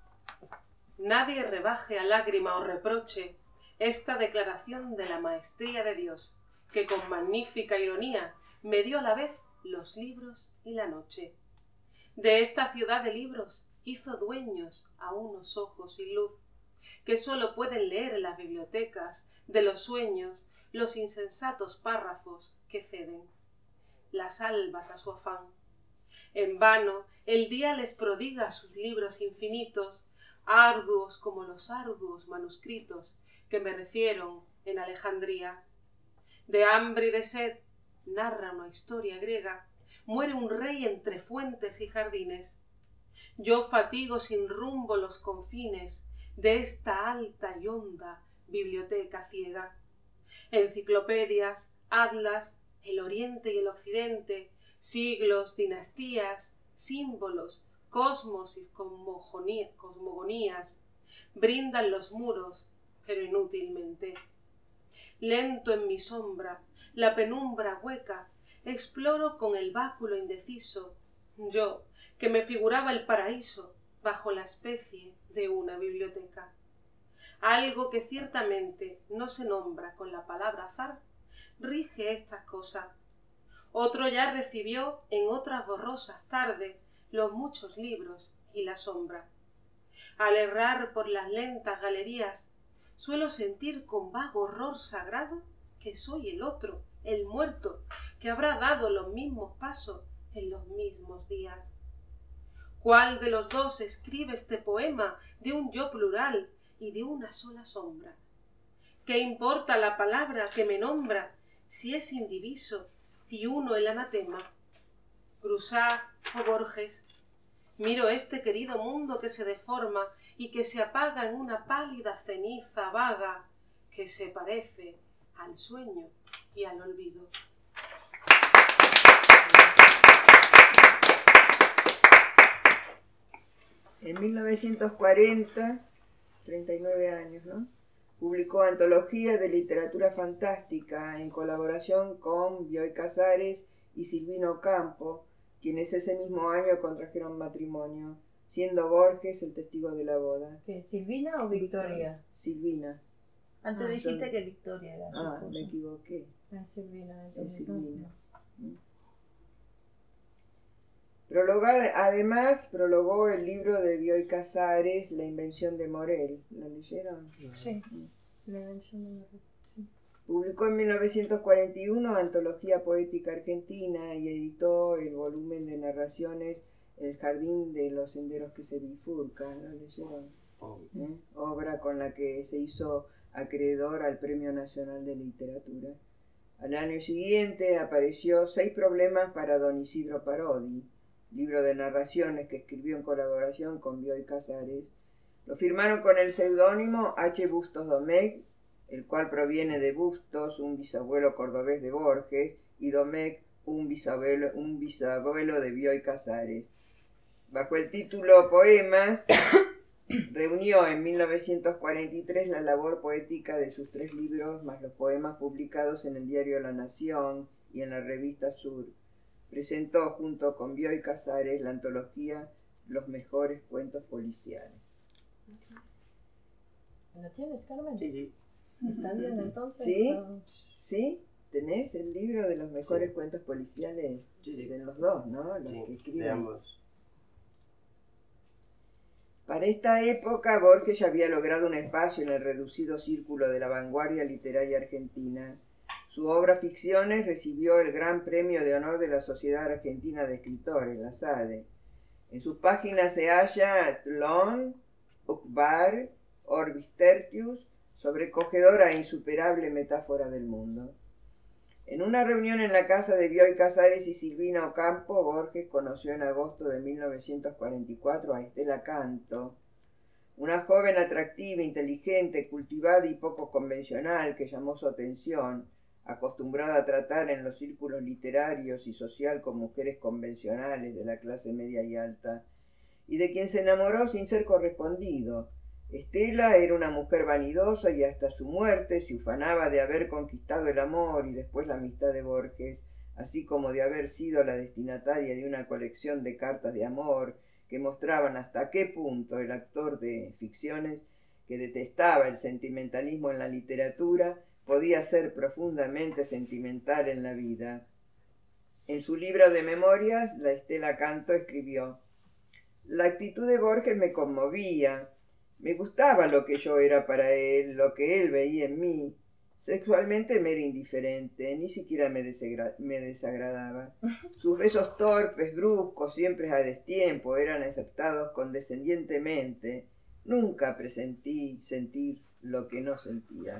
Nadie rebaje a lágrima o reproche esta declaración de la maestría de Dios, que con magnífica ironía me dio a la vez los libros y la noche. De esta ciudad de libros hizo dueños a unos ojos sin luz, que sólo pueden leer en las bibliotecas de los sueños los insensatos párrafos que ceden las albas a su afán. En vano el día les prodiga sus libros infinitos, arduos como los arduos manuscritos que merecieron en Alejandría. De hambre y de sed narra una historia griega, muere un rey entre fuentes y jardines. Yo fatigo sin rumbo los confines de esta alta y honda biblioteca ciega. Enciclopedias, atlas, el oriente y el occidente, siglos, dinastías, símbolos, cosmos y cosmogonías, brindan los muros, pero inútilmente. Lento en mi sombra, la penumbra hueca, exploro con el báculo indeciso, yo, que me figuraba el paraíso bajo la especie de una biblioteca. Algo que ciertamente no se nombra con la palabra azar, rige estas cosas. Otro ya recibió en otras borrosas tardes los muchos libros y la sombra. Al errar por las lentas galerías, suelo sentir con vago horror sagrado que soy el otro, el muerto, que habrá dado los mismos pasos en los mismos días. ¿Cuál de los dos escribe este poema de un yo plural y de una sola sombra? ¿Qué importa la palabra que me nombra si es indiviso y uno el anatema? Cruzá o Borges, miro este querido mundo que se deforma y que se apaga en una pálida ceniza vaga que se parece al sueño y al olvido. En 1940, 39 años, ¿no?, publicó Antología de Literatura Fantástica en colaboración con Bioy Casares y Silvino Campo, quienes ese mismo año contrajeron matrimonio, siendo Borges el testigo de la boda. ¿Qué, Silvina o Victoria? Silvina. Antes dijiste que Victoria era su Ah, esposa. me equivoqué. Es Silvina. Es Silvina. Además, prologó el libro de Bioy Casares, La invención de Morel. ¿Lo leyeron? Sí, La invención de Morel. Publicó en 1941 Antología Poética Argentina y editó el volumen de narraciones El jardín de los senderos que se bifurcan. ¿Lo leyeron? Obra con la que se hizo acreedor al Premio Nacional de Literatura. Al año siguiente apareció 6 problemas para don Isidro Parodi, libro de narraciones que escribió en colaboración con Bioy Casares. Lo firmaron con el seudónimo H. Bustos Domecq, el cual proviene de Bustos, un bisabuelo cordobés de Borges, y Domecq, un bisabuelo de Bioy Casares. Bajo el título Poemas, reunió en 1943 la labor poética de sus 3 libros, más los poemas publicados en el diario La Nación y en la revista Sur. Presentó junto con Bioy Casares la antología Los mejores cuentos policiales. ¿Lo tienes, Carmen? Sí, sí. ¿Está bien entonces? ¿Sí? ¿Sí? ¿Tenés el libro de los mejores cuentos policiales? Sí. De los 2, ¿no? Los que escriben. De ambos. Para esta época, Borges ya había logrado un espacio en el reducido círculo de la vanguardia literaria argentina. Su obra Ficciones recibió el Gran Premio de Honor de la Sociedad Argentina de Escritores, la SADE. En sus páginas se halla Tlön, Uqbar, Orbis Tertius, sobrecogedora e insuperable metáfora del mundo. En una reunión en la casa de Bioy Casares y Silvina Ocampo, Borges conoció en agosto de 1944 a Estela Canto, una joven atractiva, inteligente, cultivada y poco convencional que llamó su atención, acostumbrada a tratar en los círculos literarios y social con mujeres convencionales de la clase media y alta, y de quien se enamoró sin ser correspondido. Estela era una mujer vanidosa y hasta su muerte se ufanaba de haber conquistado el amor y después la amistad de Borges, así como de haber sido la destinataria de una colección de cartas de amor que mostraban hasta qué punto el actor de Ficciones, que detestaba el sentimentalismo en la literatura, podía ser profundamente sentimental en la vida. En su libro de memorias, la Estela Canto escribió: «La actitud de Borges me conmovía. Me gustaba lo que yo era para él, lo que él veía en mí. Sexualmente me era indiferente, ni siquiera me desagradaba. Sus besos torpes, bruscos, siempre a destiempo, eran aceptados condescendientemente. Nunca presentí sentir lo que no sentía».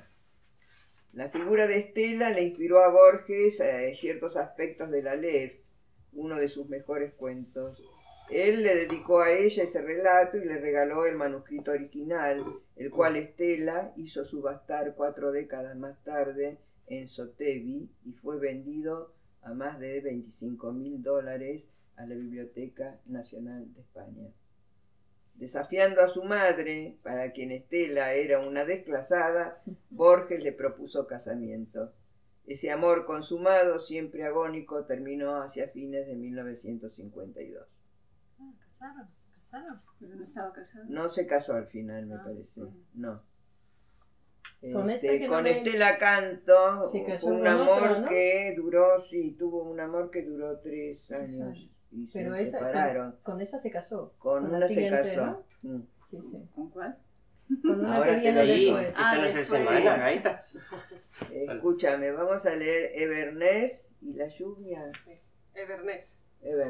La figura de Estela le inspiró a Borges ciertos aspectos de la Aleph, uno de sus mejores cuentos. Él le dedicó a ella ese relato y le regaló el manuscrito original, el cual Estela hizo subastar 4 décadas más tarde en Sotheby's y fue vendido a más de $25.000 a la Biblioteca Nacional de España. Desafiando a su madre, para quien Estela era una desclasada, Borges le propuso casamiento. Ese amor consumado, siempre agónico, terminó hacia fines de 1952. ¿Casaron? Pero no estaba casado. No se casó al final, me parece. No. Con Estela Canto sí, fue un amor, ¿no? Que duró, tuvo un amor que duró 3 años. Y pero se separaron. Con esa se casó. Con una siguiente, se casó. ¿No? Sí. ¿Con cuál? Con una Ahora que viene después. Esta no es el semana, gaitas. Escúchame, vamos a leer Everness y la lluvia. Sí. Everness.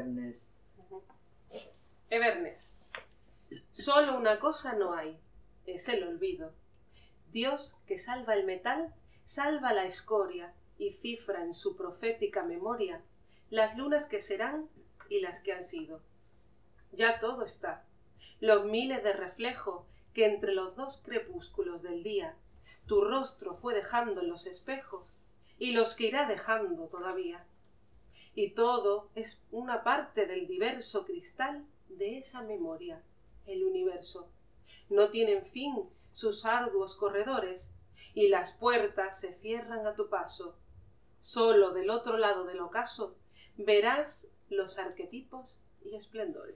Everness. Solo una cosa no hay, es el olvido. Dios, que salva el metal, salva la escoria y cifra en su profética memoria las lunas que serán y las que han sido. Ya todo está, los miles de reflejos que entre los 2 crepúsculos del día tu rostro fue dejando en los espejos y los que irá dejando todavía. Y todo es una parte del diverso cristal de esa memoria, el universo. No tienen fin sus arduos corredores y las puertas se cierran a tu paso. Solo del otro lado del ocaso verás los arquetipos y esplendores.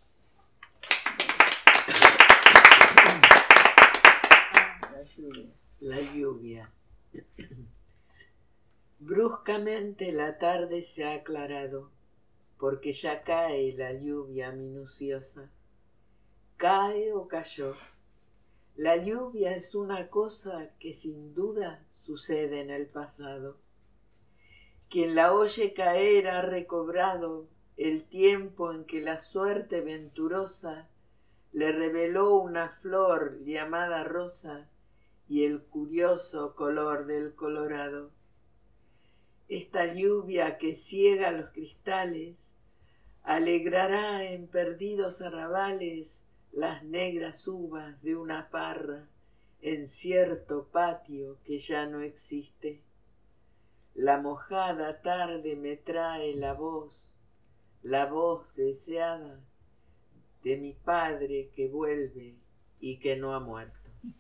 La lluvia. Bruscamente la tarde se ha aclarado. porque ya cae la lluvia minuciosa. Cae o cayó. La lluvia es una cosa que sin duda sucede en el pasado. Quien la oye caer ha recobrado el tiempo en que la suerte venturosa le reveló una flor llamada rosa y el curioso color del colorado. Esta lluvia que ciega los cristales alegrará en perdidos arrabales las negras uvas de una parra en cierto patio que ya no existe. La mojada tarde me trae la voz deseada de mi padre que vuelve y que no ha muerto.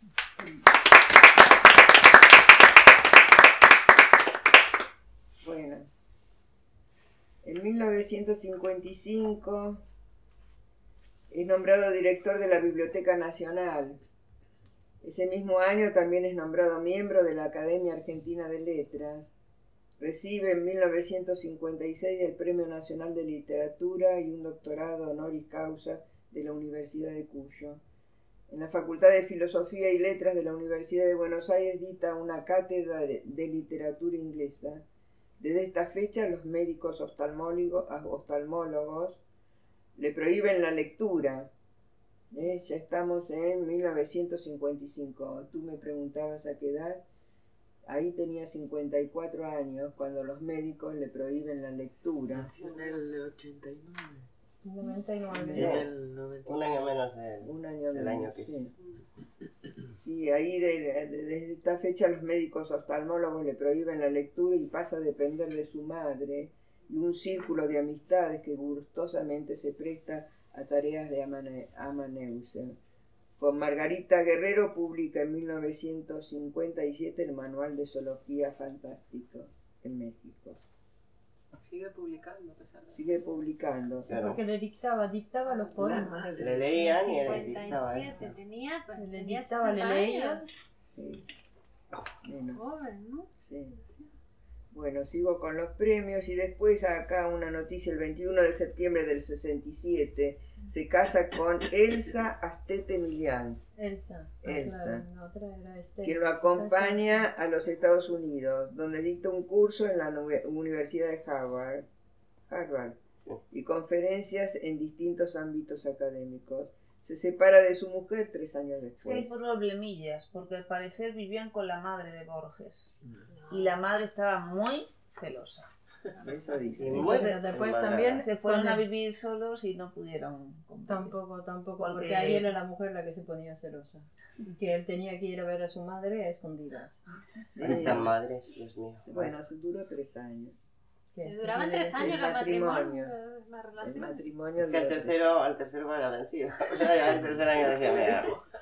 Bueno, en 1955 es nombrado director de la Biblioteca Nacional. Ese mismo año también es nombrado miembro de la Academia Argentina de Letras. Recibe en 1956 el Premio Nacional de Literatura y un doctorado honoris causa de la Universidad de Cuyo. En la Facultad de Filosofía y Letras de la Universidad de Buenos Aires dicta una cátedra de literatura inglesa. Desde esta fecha los médicos oftalmólogos le prohíben la lectura. Ya estamos en 1955. Tú me preguntabas a qué edad. Ahí tenía 54 años cuando los médicos le prohíben la lectura. Nació en el 89. 99. Sí, un año menos del año que sí. Sí, ahí desde esta fecha los médicos oftalmólogos le prohíben la lectura y pasa a depender de su madre y un círculo de amistades que gustosamente se presta a tareas de amanuense. Con Margarita Guerrero publica en 1957 el Manual de Zoología Fantástico en México. Sigue publicando a pesar de... Sigue publicando. Sí, porque le dictaba los poemas. Le leían y le 57 tenía, pues, Le tenía dictaba, 60 le leía. años. Sí. Bueno, Joven, ¿no? sí. Bueno, sigo con los premios y después acá una noticia, el 21 de septiembre del 67 se casa con Elsa Astete Milián. Elsa. Elsa. Claro, otra era Quien lo acompaña a los Estados Unidos, donde dicta un curso en la Universidad de Harvard y conferencias en distintos ámbitos académicos. Se separa de su mujer 3 años Sí, después. hay problemillas, porque al parecer vivían con la madre de Borges. Y la madre estaba muy celosa. Eso dice. Entonces, después también Se fueron a vivir solos y no pudieron compartir. Tampoco, Porque- porque ahí era la mujer la que se ponía celosa. Y que él tenía que ir a ver a su madre a escondidas. Sí. Esta madre, Dios mío. Bueno, duró 3 años. ¿Qué? Duraban 3 años el el matrimonio. matrimonio, la El relación. matrimonio Es que al tercero va la vencida. O sea, ya el tercer año decía, mira.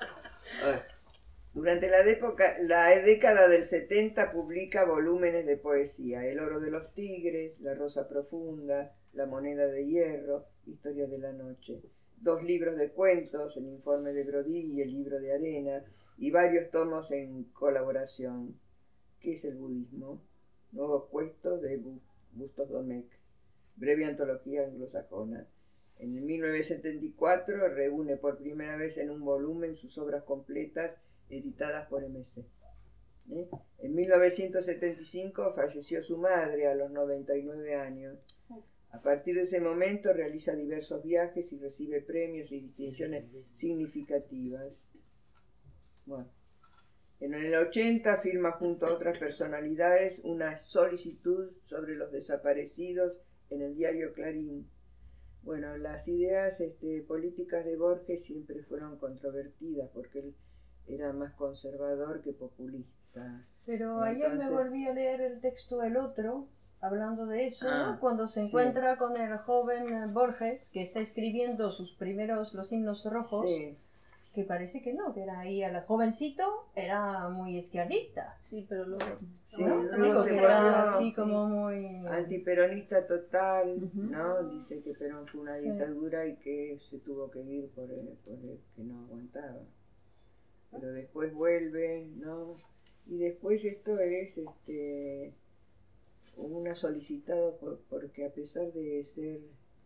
Durante la década del 70 publica volúmenes de poesía: El oro de los tigres, La rosa profunda, La moneda de hierro, Historia de la noche. 2 libros de cuentos, El informe de Brody y El libro de arena, y varios tomos en colaboración. ¿Qué es el budismo? Nuevos puestos de Bustos Domecq. Breve antología anglosajona. En 1974 reúne por primera vez en un volumen sus obras completas editadas por MC. En 1975 falleció su madre a los 99 años. A partir de ese momento realiza diversos viajes y recibe premios y distinciones significativas. Bueno, en el 80 firma junto a otras personalidades una solicitud sobre los desaparecidos en el diario Clarín. Bueno, las ideas políticas de Borges siempre fueron controvertidas porque él era más conservador que populista. Pero ayer me Entonces- volví a leer el texto El Otro, hablando de eso, Ah, cuando se sí. encuentra con el joven Borges, que está escribiendo los himnos rojos, Sí, que parece que no, que era ahí el jovencito, era muy izquierdista. Sí, pero luego... sí, ¿no? luego Digo, se que era volvió, así sí, como muy... antiperonista total, Ujú. ¿no? Dice que Perón fue una Sí. dictadura y que se tuvo que ir por el que no aguantaba. Pero después vuelve, ¿no? Y después esto es una solicitado porque a pesar de ser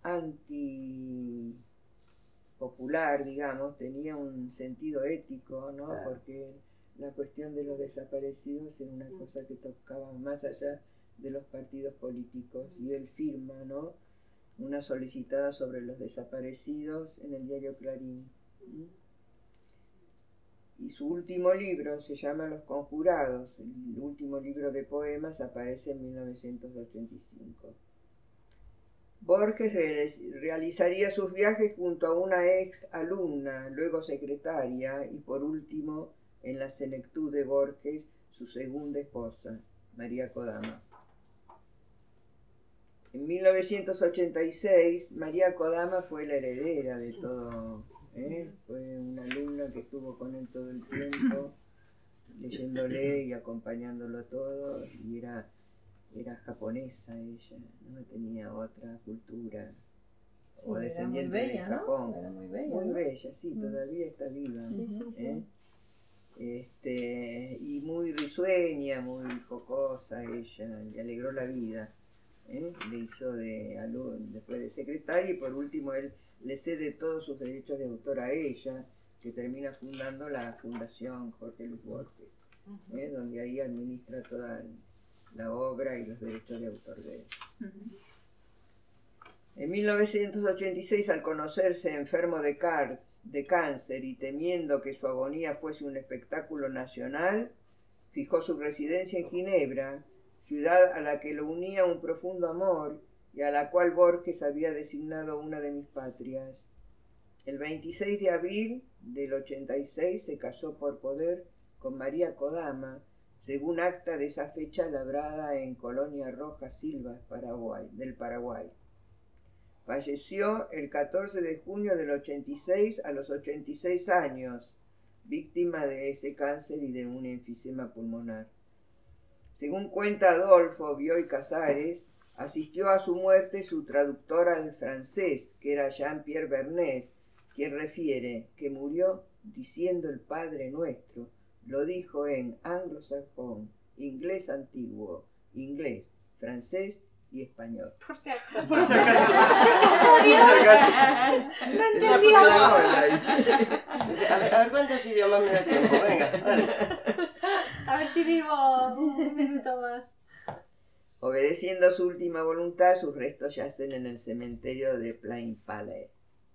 antipopular, digamos, tenía un sentido ético, ¿no? Porque la cuestión de los desaparecidos era una cosa que tocaba más allá de los partidos políticos, y él firma, ¿no?, una solicitada sobre los desaparecidos en el diario Clarín. Y su último libro se llama Los Conjurados. El último libro de poemas aparece en 1985. Borges realizaría sus viajes junto a una ex alumna, luego secretaria, y por último, en la senectud de Borges, su segunda esposa, María Kodama. En 1986, María Kodama fue la heredera de todo. Fue una alumna que estuvo con él todo el tiempo, leyéndole y acompañándolo todo, y era japonesa ella, no tenía otra cultura, Sí, o descendiente era muy bella, de Japón. ¿no? Era muy bella, Muy ¿no? bella, sí, todavía está viva. Sí, sí, sí. Y muy risueña, muy jocosa ella, le alegró la vida. Le hizo después de secretaria, y por último él le cede todos sus derechos de autor a ella, que termina fundando la Fundación Jorge Luis Borges, donde ahí administra toda la obra y los derechos de autor de él. En 1986, al conocerse enfermo de cáncer y temiendo que su agonía fuese un espectáculo nacional, fijó su residencia en Ginebra, ciudad a la que lo unía un profundo amor y a la cual Borges había designado una de mis patrias. El 26 de abril del 86 se casó por poder con María Kodama, según acta de esa fecha labrada en Colonia Rojas Silvas, del Paraguay. Falleció el 14 de junio del 86 a los 86 años, víctima de ese cáncer y de un enfisema pulmonar. Según cuenta Adolfo Bioy Casares, asistió a su muerte su traductor al francés, que era Jean-Pierre Bernés, quien refiere que murió diciendo el Padre Nuestro. Lo dijo en anglosajón, inglés antiguo, inglés, francés y español. Por si acaso. Por si acaso. No entendía. A ver cuántos idiomas me da tiempo. Venga, dale. A ver si vivo un minuto más. Obedeciendo su última voluntad, sus restos yacen en el cementerio de Plain Palais.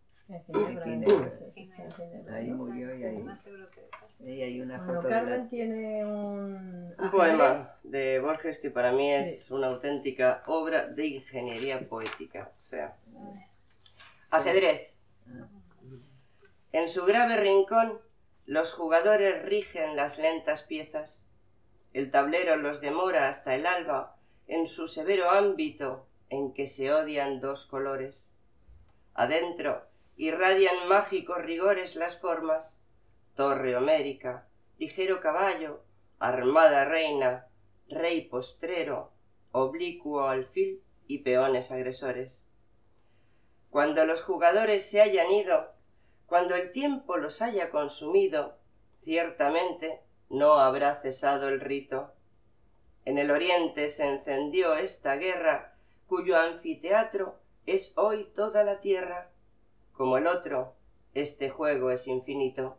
Ahí murió y ahí hay una foto. Carmen tiene un poema de Borges que para mí es una auténtica obra de ingeniería poética. O sea, ajedrez. En su grave rincón, los jugadores rigen las lentas piezas. El tablero los demora hasta el alba en su severo ámbito en que se odian dos colores. Adentro irradian mágicos rigores las formas: torre homérica, ligero caballo, armada reina, rey postrero, oblicuo alfil y peones agresores. Cuando los jugadores se hayan ido, cuando el tiempo los haya consumido, ciertamente no habrá cesado el rito. En el oriente se encendió esta guerra, cuyo anfiteatro es hoy toda la tierra. Como el otro, este juego es infinito.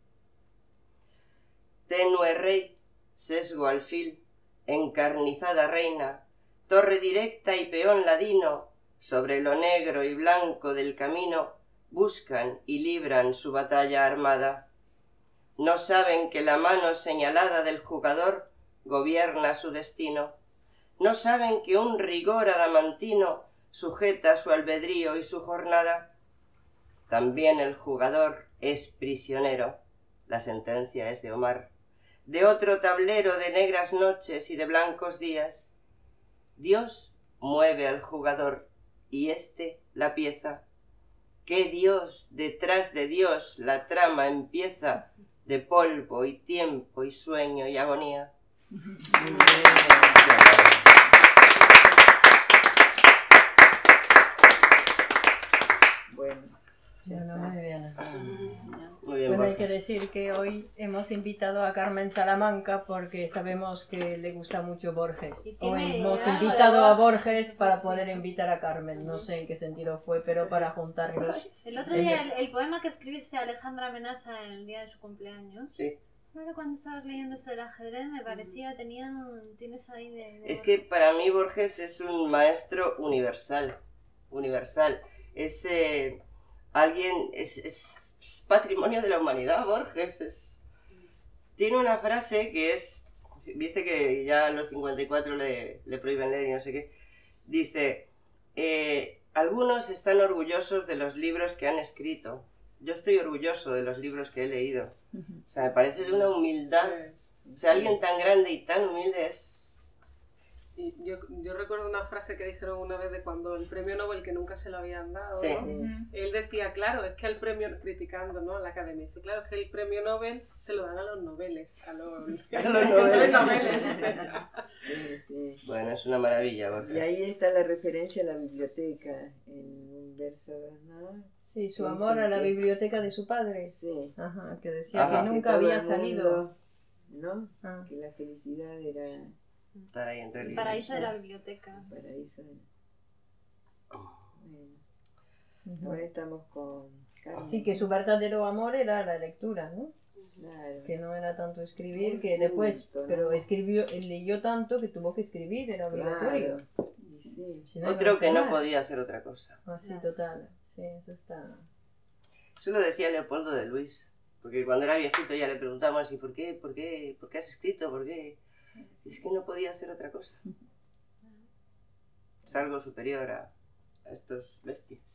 Tenue rey, sesgo alfil, encarnizada reina, torre directa y peón ladino, sobre lo negro y blanco del camino, buscan y libran su batalla armada. No saben que la mano señalada del jugador gobierna su destino. No saben que un rigor adamantino sujeta su albedrío y su jornada. También el jugador es prisionero. La sentencia es de Omar. De otro tablero de negras noches y de blancos días. Dios mueve al jugador y éste la pieza. ¿Qué Dios detrás de Dios la trama empieza de polvo y tiempo y sueño y agonía? Bueno, Bueno, muy bien. Muy bien, Bueno, hay que Borges. decir que hoy hemos invitado a Carmen Salamanca porque sabemos que le gusta mucho Borges. Y O tiene hemos algo de invitado a Borges, Borges sí, para sí. poder invitar a Carmen. No sé en qué sentido fue, pero para juntarlos. El otro día, el poema que escribiste a Alejandra Menasa en el día de su cumpleaños. Sí. Ahora cuando estabas leyendo ese del ajedrez me parecía, tienes ahí de Es que para mí Borges es un maestro universal. Universal. Es alguien, es patrimonio de la humanidad, Borges. Tiene una frase que es, viste que ya a los 54 le prohíben leer y no sé qué, dice, algunos están orgullosos de los libros que han escrito. Yo estoy orgulloso de los libros que he leído. O sea, me parece de una humildad. O sea, alguien tan grande y tan humilde es... Y yo recuerdo una frase que dijeron una vez de cuando el premio Nobel, que nunca se lo habían dado, Sí. ¿no? Él decía, claro, es que el premio, criticando, ¿no?, a la academia, dice, claro, es que el premio Nobel se lo dan a los noveles, a los noveles. Sí, sí. Bueno, es una maravilla, Borges. Y ahí está la referencia a la biblioteca, en un verso, ¿no? Sí, su Dicen amor a la que- biblioteca de su padre. Sí. Ajá, que decía Ajá. que Que nunca todo había el mundo, salido. ¿no? Ah. Que la felicidad era Estar ahí entre el libros. paraíso de la biblioteca. el paraíso. Bueno, Ujú. ahora estamos con Carmen. Sí, que su verdadero amor era la lectura, ¿no? Claro. Que no era tanto escribir, Muy que después, culto, ¿no? pero escribió, leyó tanto que tuvo que escribir, era obligatorio. Claro. Sí. Si no, iba a Otro que no enfermar. podía hacer otra cosa. Así, total. Sí, eso está. Eso lo decía Leopoldo de Luis. Porque cuando era viejito ya le preguntamos, ¿y por qué has escrito? ¿Por qué? Es que no podía hacer otra cosa. Es algo superior a estos bestias.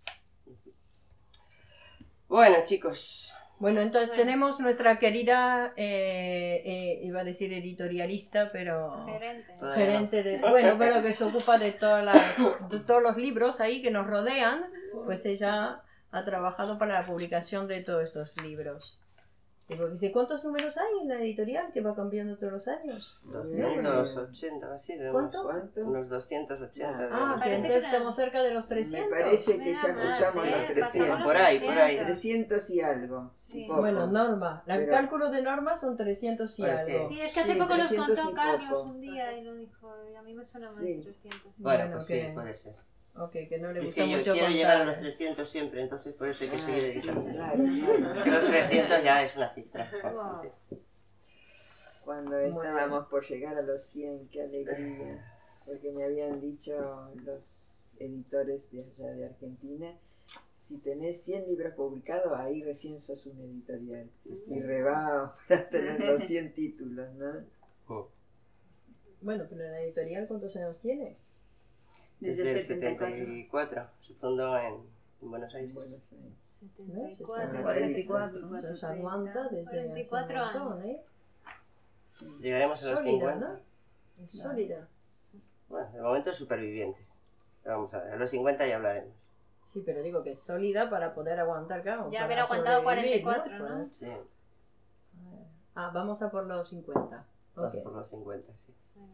Bueno, chicos. Bueno, entonces tenemos nuestra querida, iba a decir editorialista, pero Gerente. Todavía gerente de, bueno, pero que se ocupa de de todos los libros ahí que nos rodean, pues ella ha trabajado para la publicación de todos estos libros. Dice, ¿cuántos números hay en la editorial que va cambiando todos los años? 280, así debemos. ¿Cuánto? ¿Cuánto? Unos 280. Ah, debemos sí, parece entonces que estamos cerca de los 300. Me parece que ya Mira, más, cruzamos sí, los pasamos 300. los Por ahí, por ahí. 300 y algo. Sí. un poco. Bueno, Norma, el Pero- cálculo de Norma son 300 y Bueno, es algo. que- Sí, es que hace Sí, poco nos 300 contó y Carlos poco. un día y lo dijo, y a mí me suena más Sí. 300. Bueno, Bueno, pues que- sí, puede ser. Ok, que no le Es gusta que yo mucho quiero contar. llegar a los 300 siempre, entonces por eso hay que seguir Sí, editando. claro. Que los 300 ya es una cifra. Wow. Cuando Muy estábamos por llegar a los 100, qué alegría. Porque me habían dicho los editores de allá de Argentina, si tenés 100 libros publicados, ahí recién sos un editorial. Y rebao para tener los 100 títulos, ¿no? Bueno, pero la editorial, ¿cuántos años tiene? Desde el 74. Se fundó en Buenos Aires. Buenos Aires. ¿No? Se 74, está- 44, Entonces aguanta desde 44 hace un montón, ¿eh? Llegaremos a los Sólida, 50. ¿no? Es sólida. Bueno, de momento es superviviente. Pero vamos a ver, a los 50 ya hablaremos. Sí, pero digo que es sólida para poder aguantar, claro. Ya para haber aguantado sobrevivir, 44, ¿no? Para- Sí, Ah, vamos a por los 50. vamos Ok. por los 50, sí.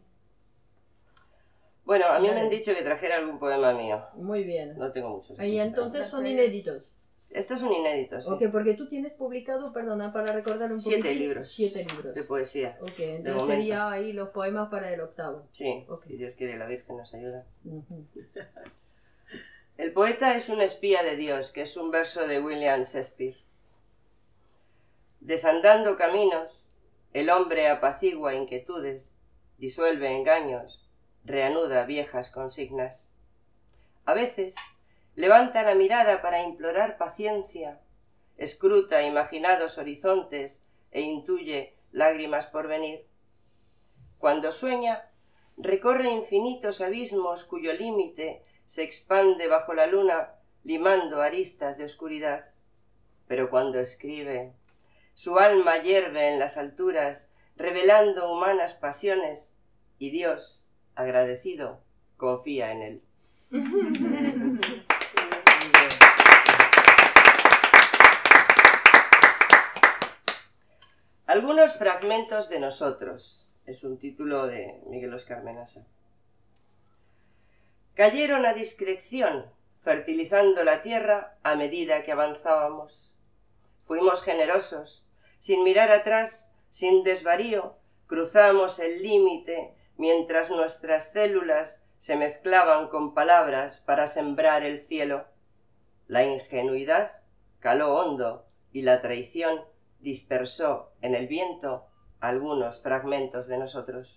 Bueno, a mí me Dale. han dicho que trajera algún poema mío. Muy bien. No tengo muchos. Y entonces son inéditos. Estos son inéditos, sí. Ok, porque tú tienes publicado, perdona, para recordar un 7 poquito. libros. 7 libros. De poesía. Ok, de entonces momento. sería ahí los poemas para el octavo. Sí, Ok. si Dios quiere, la Virgen nos ayuda. Ujú. El poeta es un espía de Dios, que es un verso de William Shakespeare. Desandando caminos, el hombre apacigua inquietudes, disuelve engaños, reanuda viejas consignas. A veces levanta la mirada para implorar paciencia, escruta imaginados horizontes e intuye lágrimas por venir. Cuando sueña, recorre infinitos abismos cuyo límite se expande bajo la luna, limando aristas de oscuridad. Pero cuando escribe, su alma hierve en las alturas, revelando humanas pasiones, y Dios, agradecido, confía en él. Algunos fragmentos de nosotros. Es un título de Miguel Óscar Menasa. Cayeron a discreción, fertilizando la tierra a medida que avanzábamos. Fuimos generosos, sin mirar atrás, sin desvarío, cruzamos el límite mientras nuestras células se mezclaban con palabras para sembrar el cielo. La ingenuidad caló hondo y la traición dispersó en el viento algunos fragmentos de nosotros.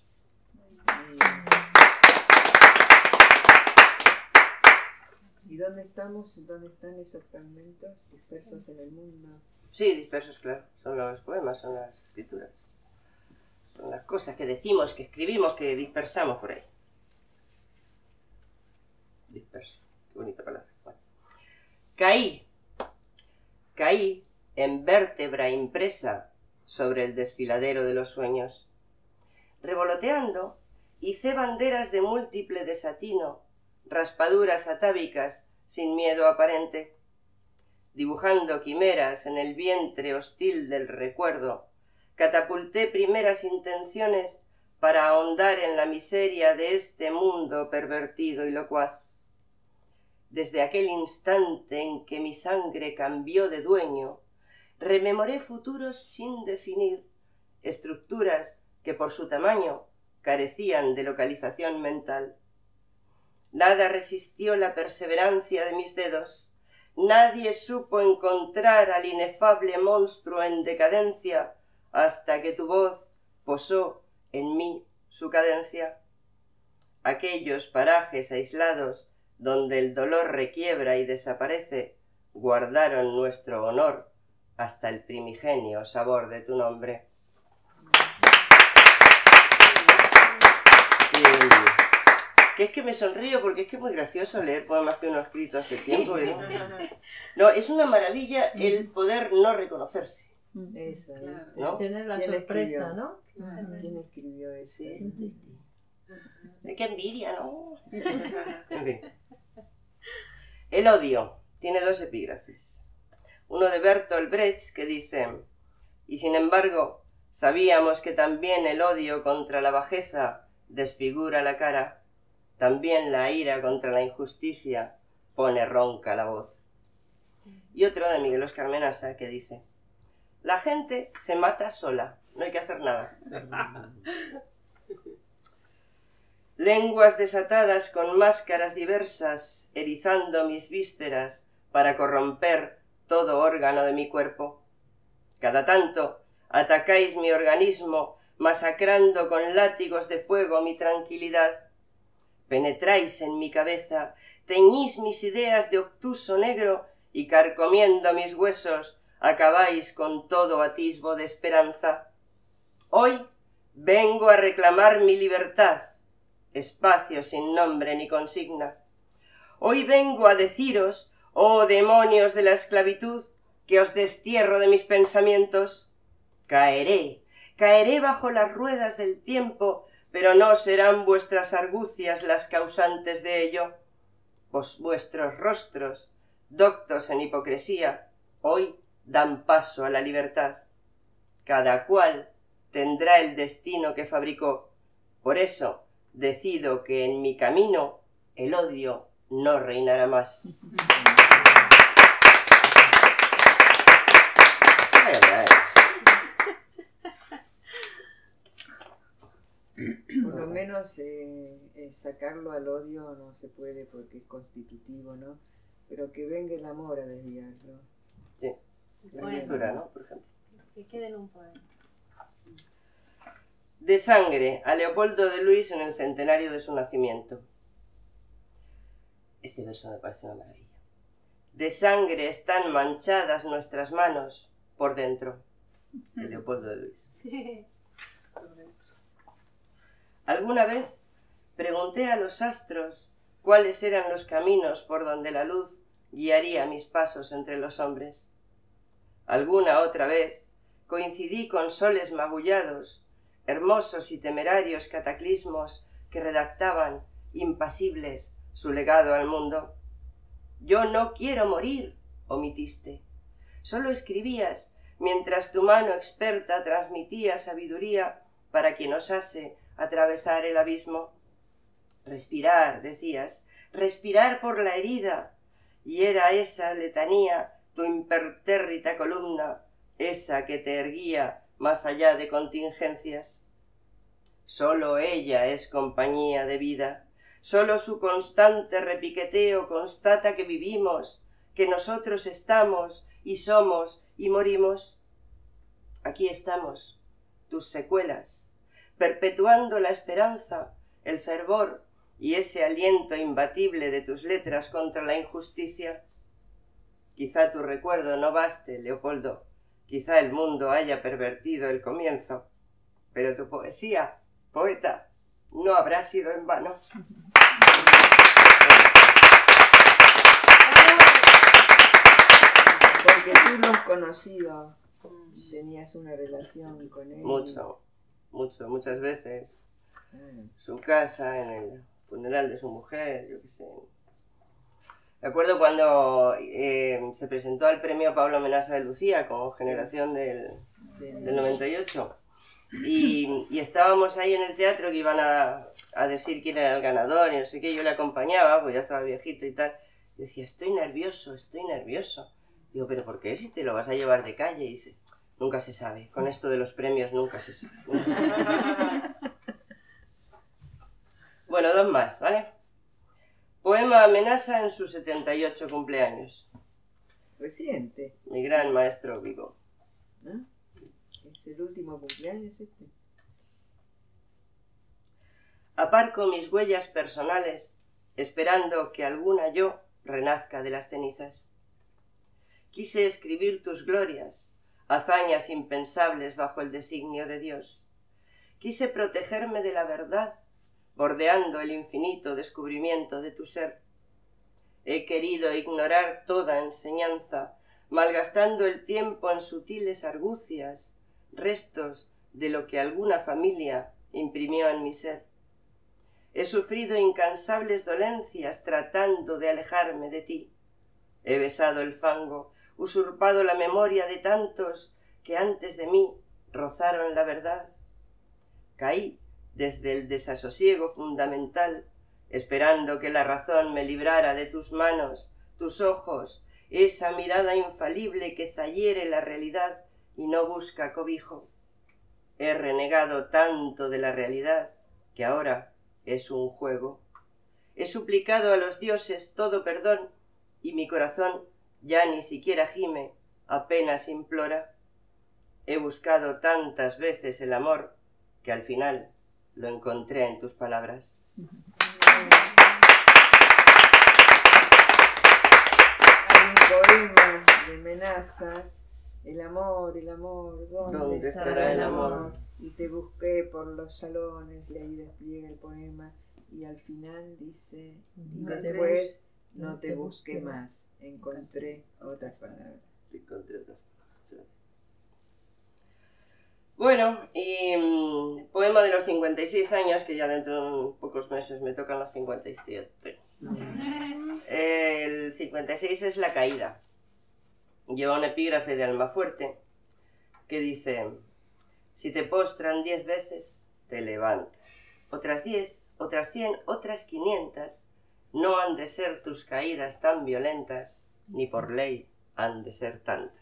¿Y dónde estamos? ¿Dónde están esos fragmentos dispersos en el mundo? Sí, dispersos, claro. Son los poemas, son las escrituras. Son las cosas que decimos, que escribimos, que dispersamos por ahí. Disperso. Qué bonita palabra. Bueno. Caí en vértebra impresa sobre el desfiladero de los sueños. Revoloteando, hice banderas de múltiple desatino, raspaduras atávicas sin miedo aparente. Dibujando quimeras en el vientre hostil del recuerdo, catapulté primeras intenciones para ahondar en la miseria de este mundo pervertido y locuaz. Desde aquel instante en que mi sangre cambió de dueño, rememoré futuros sin definir, estructuras que por su tamaño carecían de localización mental. Nada resistió la perseverancia de mis dedos, nadie supo encontrar al inefable monstruo en decadencia hasta que tu voz posó en mí su cadencia. Aquellos parajes aislados donde el dolor requiebra y desaparece, guardaron nuestro honor hasta el primigenio sabor de tu nombre. Que es que me sonrío porque es que es muy gracioso leer poemas que uno ha escrito hace tiempo. No, es una maravilla el poder no reconocerse. Eso, Claro. ¿No? Tener la ¿Quién sorpresa, escribió? ¿no? ¿Quién escribió eso? Sí. Qué envidia, ¿no? En fin. El odio tiene dos epígrafes. Uno de Bertolt Brecht que dice: y sin embargo, sabíamos que también el odio contra la bajeza desfigura la cara, también la ira contra la injusticia pone ronca la voz. Y otro de Miguel Óscar Menasa que dice: la gente se mata sola, no hay que hacer nada. Lenguas desatadas con máscaras diversas, erizando mis vísceras para corromper todo órgano de mi cuerpo. Cada tanto atacáis mi organismo, masacrando con látigos de fuego mi tranquilidad. Penetráis en mi cabeza, teñís mis ideas de obtuso negro y carcomiendo mis huesos, acabáis con todo atisbo de esperanza. Hoy vengo a reclamar mi libertad, espacio sin nombre ni consigna. Hoy vengo a deciros, oh demonios de la esclavitud, que os destierro de mis pensamientos. Caeré bajo las ruedas del tiempo, pero no serán vuestras argucias las causantes de ello. Vuestros rostros, doctos en hipocresía, hoy dan paso a la libertad. Cada cual tendrá el destino que fabricó. Por eso decido que en mi camino el odio no reinará más. Por lo menos sacarlo al odio no se puede porque es constitutivo, ¿no? Pero que venga el amor a desviarlo. Sí, la lectura, ¿no? Por ejemplo. Que quede en un poema. De sangre a Leopoldo de Luis en el centenario de su nacimiento. Este verso me parece una maravilla. De sangre están manchadas nuestras manos por dentro. De Leopoldo de Luis. Alguna vez pregunté a los astros cuáles eran los caminos por donde la luz guiaría mis pasos entre los hombres. Alguna otra vez coincidí con soles magullados, hermosos y temerarios cataclismos que redactaban, impasibles, su legado al mundo. Yo no quiero morir, omitiste. Solo escribías, mientras tu mano experta transmitía sabiduría para quien osase atravesar el abismo. Respirar, decías, respirar por la herida, y era esa letanía tu impertérrita columna, esa que te erguía más allá de contingencias. Sólo ella es compañía de vida, sólo su constante repiqueteo constata que vivimos, que nosotros estamos y somos y morimos. Aquí estamos, tus secuelas, perpetuando la esperanza, el fervor y ese aliento imbatible de tus letras contra la injusticia. Quizá tu recuerdo no baste, Leopoldo, quizá el mundo haya pervertido el comienzo, pero tu poesía, poeta, no habrá sido en vano. Porque tú lo has conocido, tenías una relación con él. Muchas veces. Su casa, en el funeral de su mujer, yo qué sé. Me acuerdo cuando se presentó al premio Pablo Menasa de Lucía como generación del 98 y estábamos ahí en el teatro que iban a decir quién era el ganador y no sé qué, yo le acompañaba, pues ya estaba viejito y tal, y decía, estoy nervioso. Digo, ¿pero por qué? Si te lo vas a llevar de calle. Y dice, nunca se sabe, con esto de los premios nunca se sabe. Bueno, dos más, ¿vale? Poema a Menasa en sus 78 cumpleaños. Reciente. Mi gran maestro vivo. ¿No? ¿Es el último cumpleaños este? Aparco mis huellas personales, esperando que alguna yo renazca de las cenizas. Quise escribir tus glorias, hazañas impensables bajo el designio de Dios. Quise protegerme de la verdad, bordeando el infinito descubrimiento de tu ser. He querido ignorar toda enseñanza, malgastando el tiempo en sutiles argucias, restos de lo que alguna familia imprimió en mi ser. He sufrido incansables dolencias tratando de alejarme de ti. He besado el fango, usurpado la memoria de tantos que antes de mí rozaron la verdad. Caí desde el desasosiego fundamental, esperando que la razón me librara de tus manos, tus ojos, esa mirada infalible que zahiere la realidad y no busca cobijo. He renegado tanto de la realidad que ahora es un juego. He suplicado a los dioses todo perdón y mi corazón ya ni siquiera gime, apenas implora. He buscado tantas veces el amor que al final lo encontré en tus palabras. Hay un poema de Menasa, el amor, ¿dónde estará el amor? Y te busqué por los salones, y ahí despliega el poema, y al final dice, y después no te busqué más, encontré otras palabras. Bueno, y poema de los 56 años, que ya dentro de pocos meses me tocan los 57. El 56 es La caída. Lleva un epígrafe de Almafuerte que dice: si te postran 10 veces, te levantas. Otras 10, otras 100, otras 500, no han de ser tus caídas tan violentas, ni por ley han de ser tantas.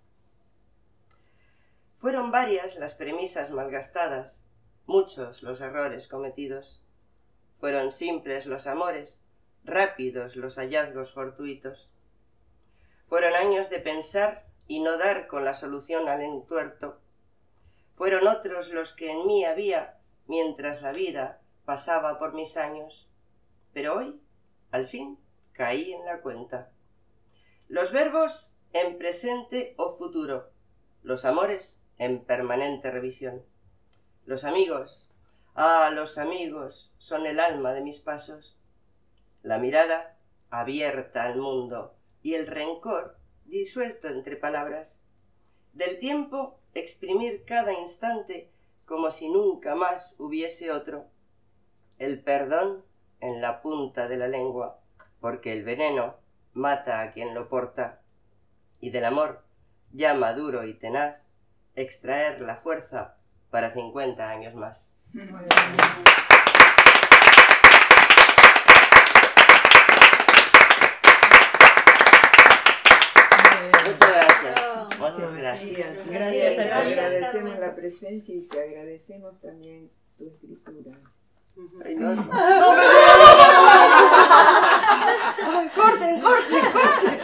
Fueron varias las premisas malgastadas, muchos los errores cometidos. Fueron simples los amores, rápidos los hallazgos fortuitos. Fueron años de pensar y no dar con la solución al entuerto. Fueron otros los que en mí había, mientras la vida pasaba por mis años. Pero hoy, al fin, caí en la cuenta. Los verbos en presente o futuro, los amores en permanente revisión. Los amigos, los amigos son el alma de mis pasos. La mirada abierta al mundo y el rencor disuelto entre palabras. Del tiempo exprimir cada instante como si nunca más hubiese otro. El perdón en la punta de la lengua, porque el veneno mata a quien lo porta. Y del amor, ya maduro y tenaz, extraer la fuerza para 50 años más. Gracias. Gracias, te Gracias, agradecemos Carmen. la presencia y te agradecemos también tu escritura. Ay, Norma. ¡Corten, corten, corten!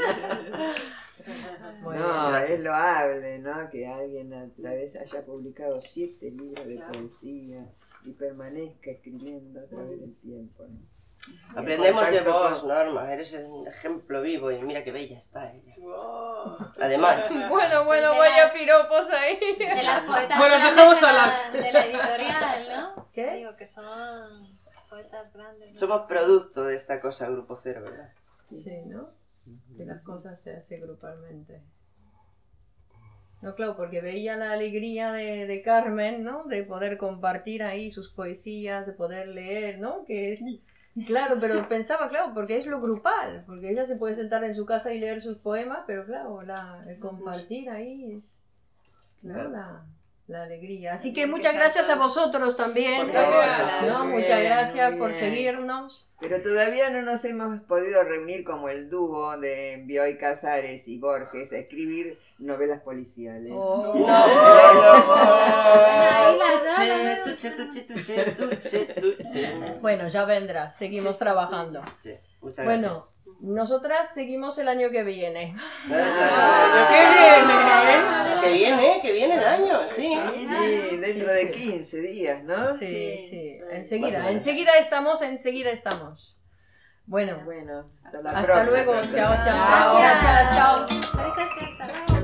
Muy No, bien. es loable, ¿no? Que alguien a través haya publicado 7 libros de poesía y permanezca escribiendo a través del tiempo, ¿no? Aprendemos de Contacto vos, con- Norma. Eres un ejemplo vivo y mira qué bella está ella. Además, Bueno, Sí, bueno, de vaya las- piropos ahí. De las poetas Bueno, os grandes dejamos de la- solas. de la editorial, ¿no? ¿Qué? Digo que son poetas grandes. ¿no? somos producto de esta cosa Grupo Cero, ¿verdad? Sí, ¿no? Que las cosas se hacen grupalmente. No, claro, porque veía la alegría de Carmen, ¿no? De poder compartir ahí sus poesías, de poder leer, ¿no? Que es... Claro, pero pensaba, claro, porque es lo grupal, porque ella se puede sentar en su casa y leer sus poemas, pero claro, el compartir ahí es, claro, la alegría. Así que muchas gracias a vosotros también, Por favor. ¿no? Muy Muchas bien, gracias muy por bien. seguirnos. Pero todavía no nos hemos podido reunir como el dúo de Bioy Casares y Borges a escribir novelas policiales. Oh. Bueno, ya vendrá, seguimos trabajando. Sí, muchas Bueno, gracias. nosotras seguimos el año que viene. Que viene el año, sí. Sí, dentro de 15 días, ¿no? Sí, sí, Más o enseguida, menos. enseguida estamos. Bueno, Bueno, hasta la hasta próxima. luego, chao, chao. Gracias. Gracias, chao. Gracias, hasta luego.